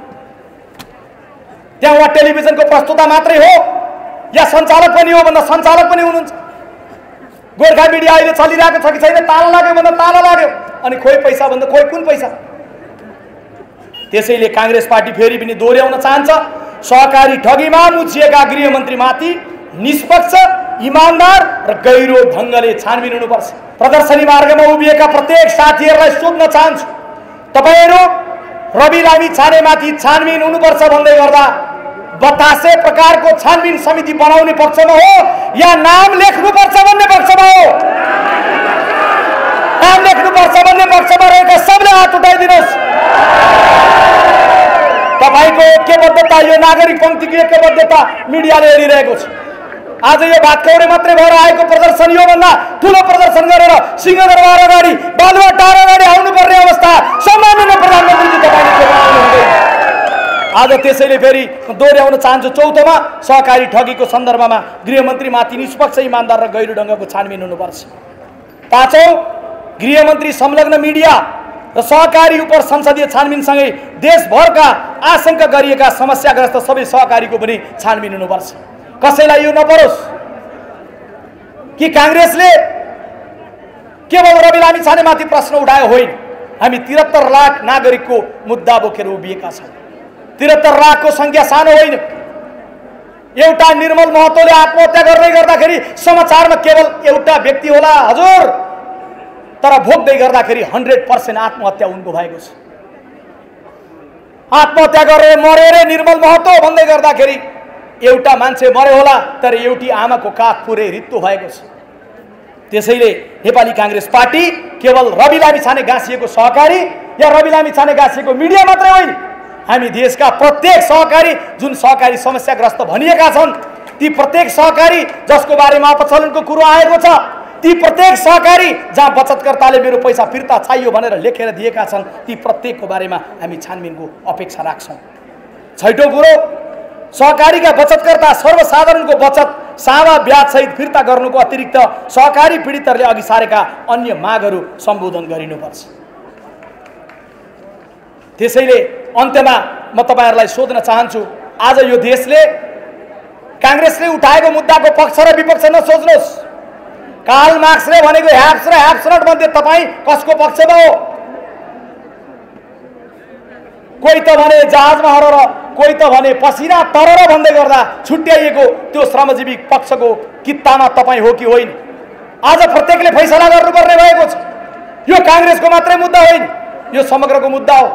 [SPEAKER 2] त्यहाँ उहाँ टेलिभिजनको प्रस्तुता मात्रै हो या सञ्चालक पनि हो भन्दा सञ्चालक पनि हुनुहुन्छ। गोर्खा मिडिया अहिले चलिरहेको छ कि छैन? ताला लाग्यो भन्दा ताला लाग्यो, अनि खोइ पैसा भन्दा खोइ कुन पैसा? त्यसैले काङ्ग्रेस पार्टी फेरि पनि दोहोर्याउन चाहन्छ, सहकारी ठगीमा मुछिएका गृहमन्त्रीमाथि निष्पक्ष, इमानदार र गहिरो ढङ्गले छानबिन हुनुपर्छ। प्रदर्शनी मार्गमा उभिएका प्रत्येक साथीहरूलाई सोध्न चाहन्छु, तपाईँहरू रवि लामी छानेमाथि छानबिन हुनुपर्छ भन्दै गर्दा बतासे प्रकारको छानबिन समिति बनाउने पक्षमा हो या नाम लेख्नुपर्छ भन्ने पक्षमा हो? नाम लेख्नुपर्छ भन्ने पक्षमा रहेका सबले हात उठाइदिनुहोस्। तपाईँको ऐक्यबद्धता, यो नागरिक पङ्क्तिको ऐक्यबद्धता मिडियाले हेरिरहेको छ। आज यो भातखौरे मात्रै भएर आएको प्रदर्शन यो भन्दा ठुलो प्रदर्शन गरेर सिंहदरबार अगाडि, बालुवाटार अगाडि आउनुपर्ने अवस्था सम्माननीय प्रधानमन्त्रीजी तपाईँले देखाउनु हुँदैन। आज त्यसैले फेरि दोहोर्याउन चाहन्छु, चौथोमा सहकारी ठगीको सन्दर्भमा गृहमन्त्रीमाथि निष्पक्ष, इमानदार र गहिरो ढङ्गको छानबिन हुनुपर्छ। पाँचौँ, गृहमन्त्री संलग्न मिडिया र सहकारी उप संसदीय छानबिनसँगै देशभरका आशंका गरिएका समस्याग्रस्त सबै सहकारीको पनि छानबिन हुनुपर्छ। कसैलाई यो नपरोस् कि काङ्ग्रेसले केवल रवि लामी छानेमाथि प्रश्न उठायो होइन, हामी 73 लाख नागरिकको मुद्दा बोकेर उभिएका छौँ। 73 लाखको सङ्ख्या सानो होइन। एउटा निर्मल महतोले आत्महत्या गर्दै गर्दाखेरि समाचारमा केवल एउटा व्यक्ति होला हजुर, तर भोग्दै गर्दाखेरि 100% आत्महत्या उनको भएको छ। आत्महत्या गरेर मर्यो रे निर्मल महतो भन्दै गर्दाखेरि एउटा मान्छे मर्यो होला, तर एउटी आमाको काख पुरै रित्तो भएको छ। त्यसैले नेपाली काङ्ग्रेस पार्टी केवल रवि लामी छाने गाँसिएको सहकारी या रवि लामी छाने गाँसिएको मिडिया मात्रै होइन, हामी देशका प्रत्येक सहकारी जुन सहकारी समस्याग्रस्त भनिएका छन्, ती प्रत्येक सहकारी जसको बारेमा अपचलनको कुरो आएको छ, ती प्रत्येक सहकारी जहाँ बचतकर्ताले मेरो पैसा फिर्ता चाहियो भनेर लेखेर दिएका छन्, ती प्रत्येकको बारेमा हामी छानबिनको अपेक्षा राख्छौँ। छैटौँ कुरो, सहकारीका बचतकर्ता सर्वसाधारणको बचत सावा ब्याजसहित फिर्ता गर्नुको अतिरिक्त सहकारी पीडितहरूले अघि सारेका अन्य मागहरू सम्बोधन गरिनुपर्छ। त्यसैले अन्त्यमा म तपाईहरुलाई सोध्न चाहन्छु, आज यो देशले कांग्रेसले उठाएको मुद्दाको पक्ष र विपक्ष नसोच्नुहोस्। कार्ल मार्क्सले भनेको ह्याप्स र ह्याप्सनट मध्ये तपाई कसको पक्षमा हो? कोही त भने जहाजमा हरेर, कोही त भने पसिना तरर भन्दै गर्दा छुट्याइएको त्यो श्रमजीवी पक्षको कित्तामा तपाई हो कि होइन? आज प्रत्येकले फैसला गर्नुपर्ने भएको छ। यो कांग्रेसको मात्रै मुद्दा होइन, यो समग्रको मुद्दा हो।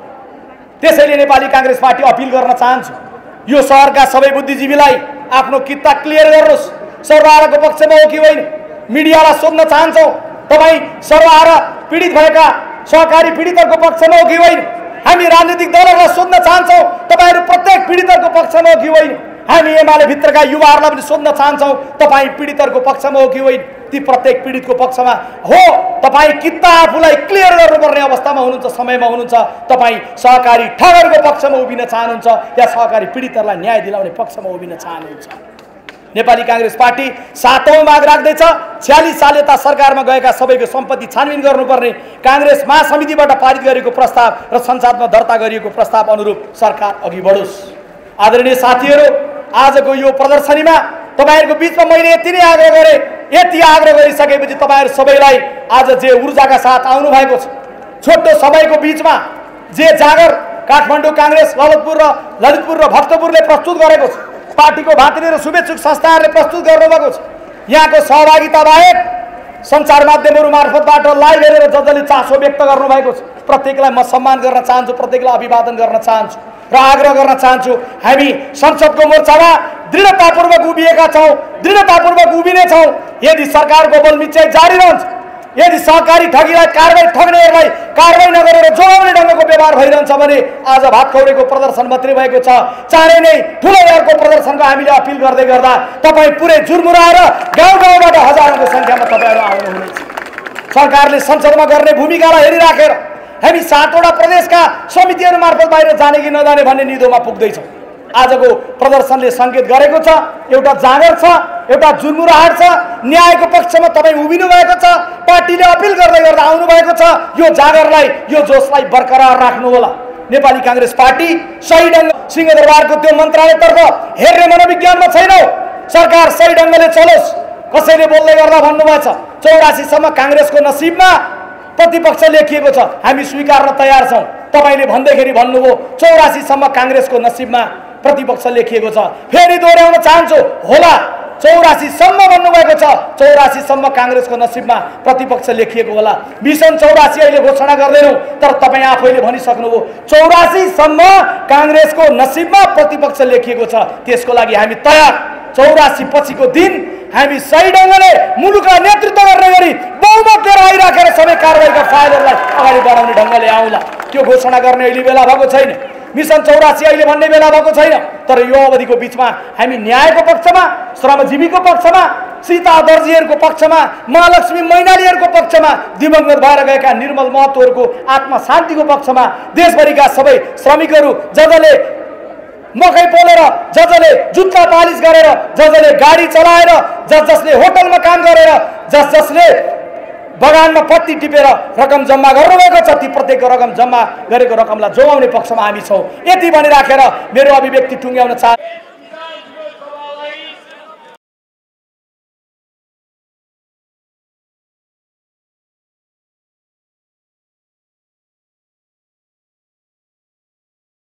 [SPEAKER 2] त्यसैले नेपाली कांग्रेस पार्टी अपिल गर्न चाहन्छु, यो शहरका सबै बुद्धिजीवीलाई आफ्नो कित्ता क्लियर गर्नुस्। सर्वहाराको पक्षमा हो कि होइन? मिडियालाई सोध्न चाहन्छौँ, तपाईँ सर्वहारा पीडित भएका सहकारी पीडितहरूको पक्षमा हो कि होइन? हामी राजनीतिक दलहरूलाई सोध्न चाहन्छौँ, तपाईहरू प्रत्येक पीडितहरूको पक्षमा हो कि होइन? हामी एमाले भित्रका युवाहरूलाई पनि सोध्न चाहन्छौँ, तपाईँ पीडितहरूको पक्षमा हो कि होइन? ती प्रत्येक पीडितको पक्षमा हो। तपाईँ कित्ता आफूलाई क्लियर गर्नुपर्ने अवस्थामा हुनुहुन्छ, समयमा हुनुहुन्छ। तपाईँ सहकारी ठगहरूको पक्षमा उभिन चाहनुहुन्छ या सहकारी पीडितहरूलाई न्याय दिलाउने पक्षमा उभिन चाहनुहुन्छ? नेपाली कांग्रेस पार्टी 7औं माग राख्दैछ। 46 साल यता सरकारमा गएका सबैको सम्पत्ति छानबिन गर्नुपर्ने कांग्रेस महासमितिबाट पारित गरेको प्रस्ताव र संसदमा दर्ता गरिएको प्रस्ताव अनुरूप सरकार अघि बढोस्। आदरणीय साथीहरू, आजको यो प्रदर्शनीमा तपाईहरुको बीचमा मैले यति नै आग्रह गरेँ। यति आग्रह गरिसकेपछि तपाईहरु सबैलाई आज जे ऊर्जाका साथ आउनु भएको छ, छोटो समयको बीचमा जे जागर काठमाडौँ कांग्रेस ललितपुर र भक्तपुरले प्रस्तुत गरेको छ, पार्टीको भातृ र शुभेच्छुक संस्थाहरूले प्रस्तुत गर्नुभएको छ, यहाँको सहभागिता बाहेक सञ्चार माध्यमहरू मार्फतबाट लाइभ हेरेर जसले चासो व्यक्त गर्नुभएको छ, प्रत्येकलाई म सम्मान गर्न चाहन्छु, प्रत्येकलाई अभिवादन गर्न चाहन्छु र आग्रह गर्न चाहन्छु। हामी संसदको मोर्चामा दृढतापूर्वक उभिएका छौँ, दृढतापूर्वक उभिनेछौँ। यदि सरकारको बलमिच्याइ जारी रहन्छ, यदि सहकारी ठगीलाई ठग्नेहरूलाई कारबाही नगरेर जोगाउने ढङ्गको व्यवहार भइरहन्छ भने आज भातखौरेको प्रदर्शन मात्रै भएको छ। चाँडै नै ठुलो लेभलको प्रदर्शनको हामीले अपिल गर्दै गर्दा तपाईँ पुरै जुर्मुराएर गाउँ गाउँबाट हजारौंको सङ्ख्यामा तपाईँहरू आउनुहुनेछ। सरकारले संसदमा गर्ने भूमिकालाई हेरिराखेर हामी 7वटा प्रदेशका समितिहरू मार्फत बाहिर जाने कि नजाने भन्ने निधोमा पुग्दैछौँ। आजको प्रदर्शनले संकेत गरेको छ, एउटा जागर छ, एउटा जुर्मुराहाट छ, न्यायको पक्षमा तपाईँ उभिनु भएको छ। पार्टीले अपिल गर्दै गर्दा आउनु भएको छ। यो जागरलाई, यो जोशलाई बरकरार राख्नु होला। नेपाली कांग्रेस पार्टी सही ढङ्ग सिंहदरबारको त्यो मन्त्रालयतर्फ हेर्ने मनोविज्ञानमा छैनौ। सरकार सही ढङ्गले चलोस्। कसैले बोल्दै गर्दा भन्नुभएछ 84 सम्म कांग्रेसको नसिबमा प्रतिपक्ष लेखिएको छ, हामी स्वीकार्न तयार छौँ। तपाईले भन्दैखेरि भन्नुभयो 84 सम्म कांग्रेसको नसिबमा प्रतिपक्ष लेखिएको छ। फेरि दोहोर्याउन चाहन्छु, होला 84 सम्म भन्नुभएको छ, 84 सम्म कांग्रेसको नसिबमा प्रतिपक्ष लेखिएको होला। मिसन 84 अहिले घोषणा गर्दैनौ, तर तपाईँ आफैले भनिसक्नुभयो 84 सम्म कांग्रेसको नसिबमा प्रतिपक्ष लेखिएको छ। त्यसको लागि हामी तयार। 84 पछिको दिन हामी सही ढङ्गले मुलुकलाई नेतृत्व गर्ने गरी बहुमत लिएर आइराखेर सबै कारबाहीका फाइलहरूलाई अगाडि बढाउने ढङ्गले आउला। त्यो घोषणा गर्ने अहिले बेला भएको छैन। मिसन 84 अहिले भन्ने बेला भएको छैन। तर यो अवधिको बीचमा हामी न्यायको पक्षमा, श्रमजीवीको पक्षमा, सीता दर्जीहरूको पक्षमा, महालक्ष्मी मैनालीहरूको पक्षमा, दिवंगत भएर गएका निर्मल महतोहरूको आत्मा शान्तिको पक्षमा, देशभरिका सबै श्रमिकहरू जसले मकै पोलेर, जसले जुत्ता पालिस गरेर, जसले गाडी चलाएर, जसले होटलमा काम गरेर, जसले बगानमा पत्ती टिपेर रकम जम्मा गर्नुभएको छ, ती प्रत्येक रकम जम्मा गरेको रकमलाई जोगाउने पक्षमा हामी छौँ। यति भनिराखेर मेरो अभिव्यक्ति टुङ्ग्याउन चाहन्छु।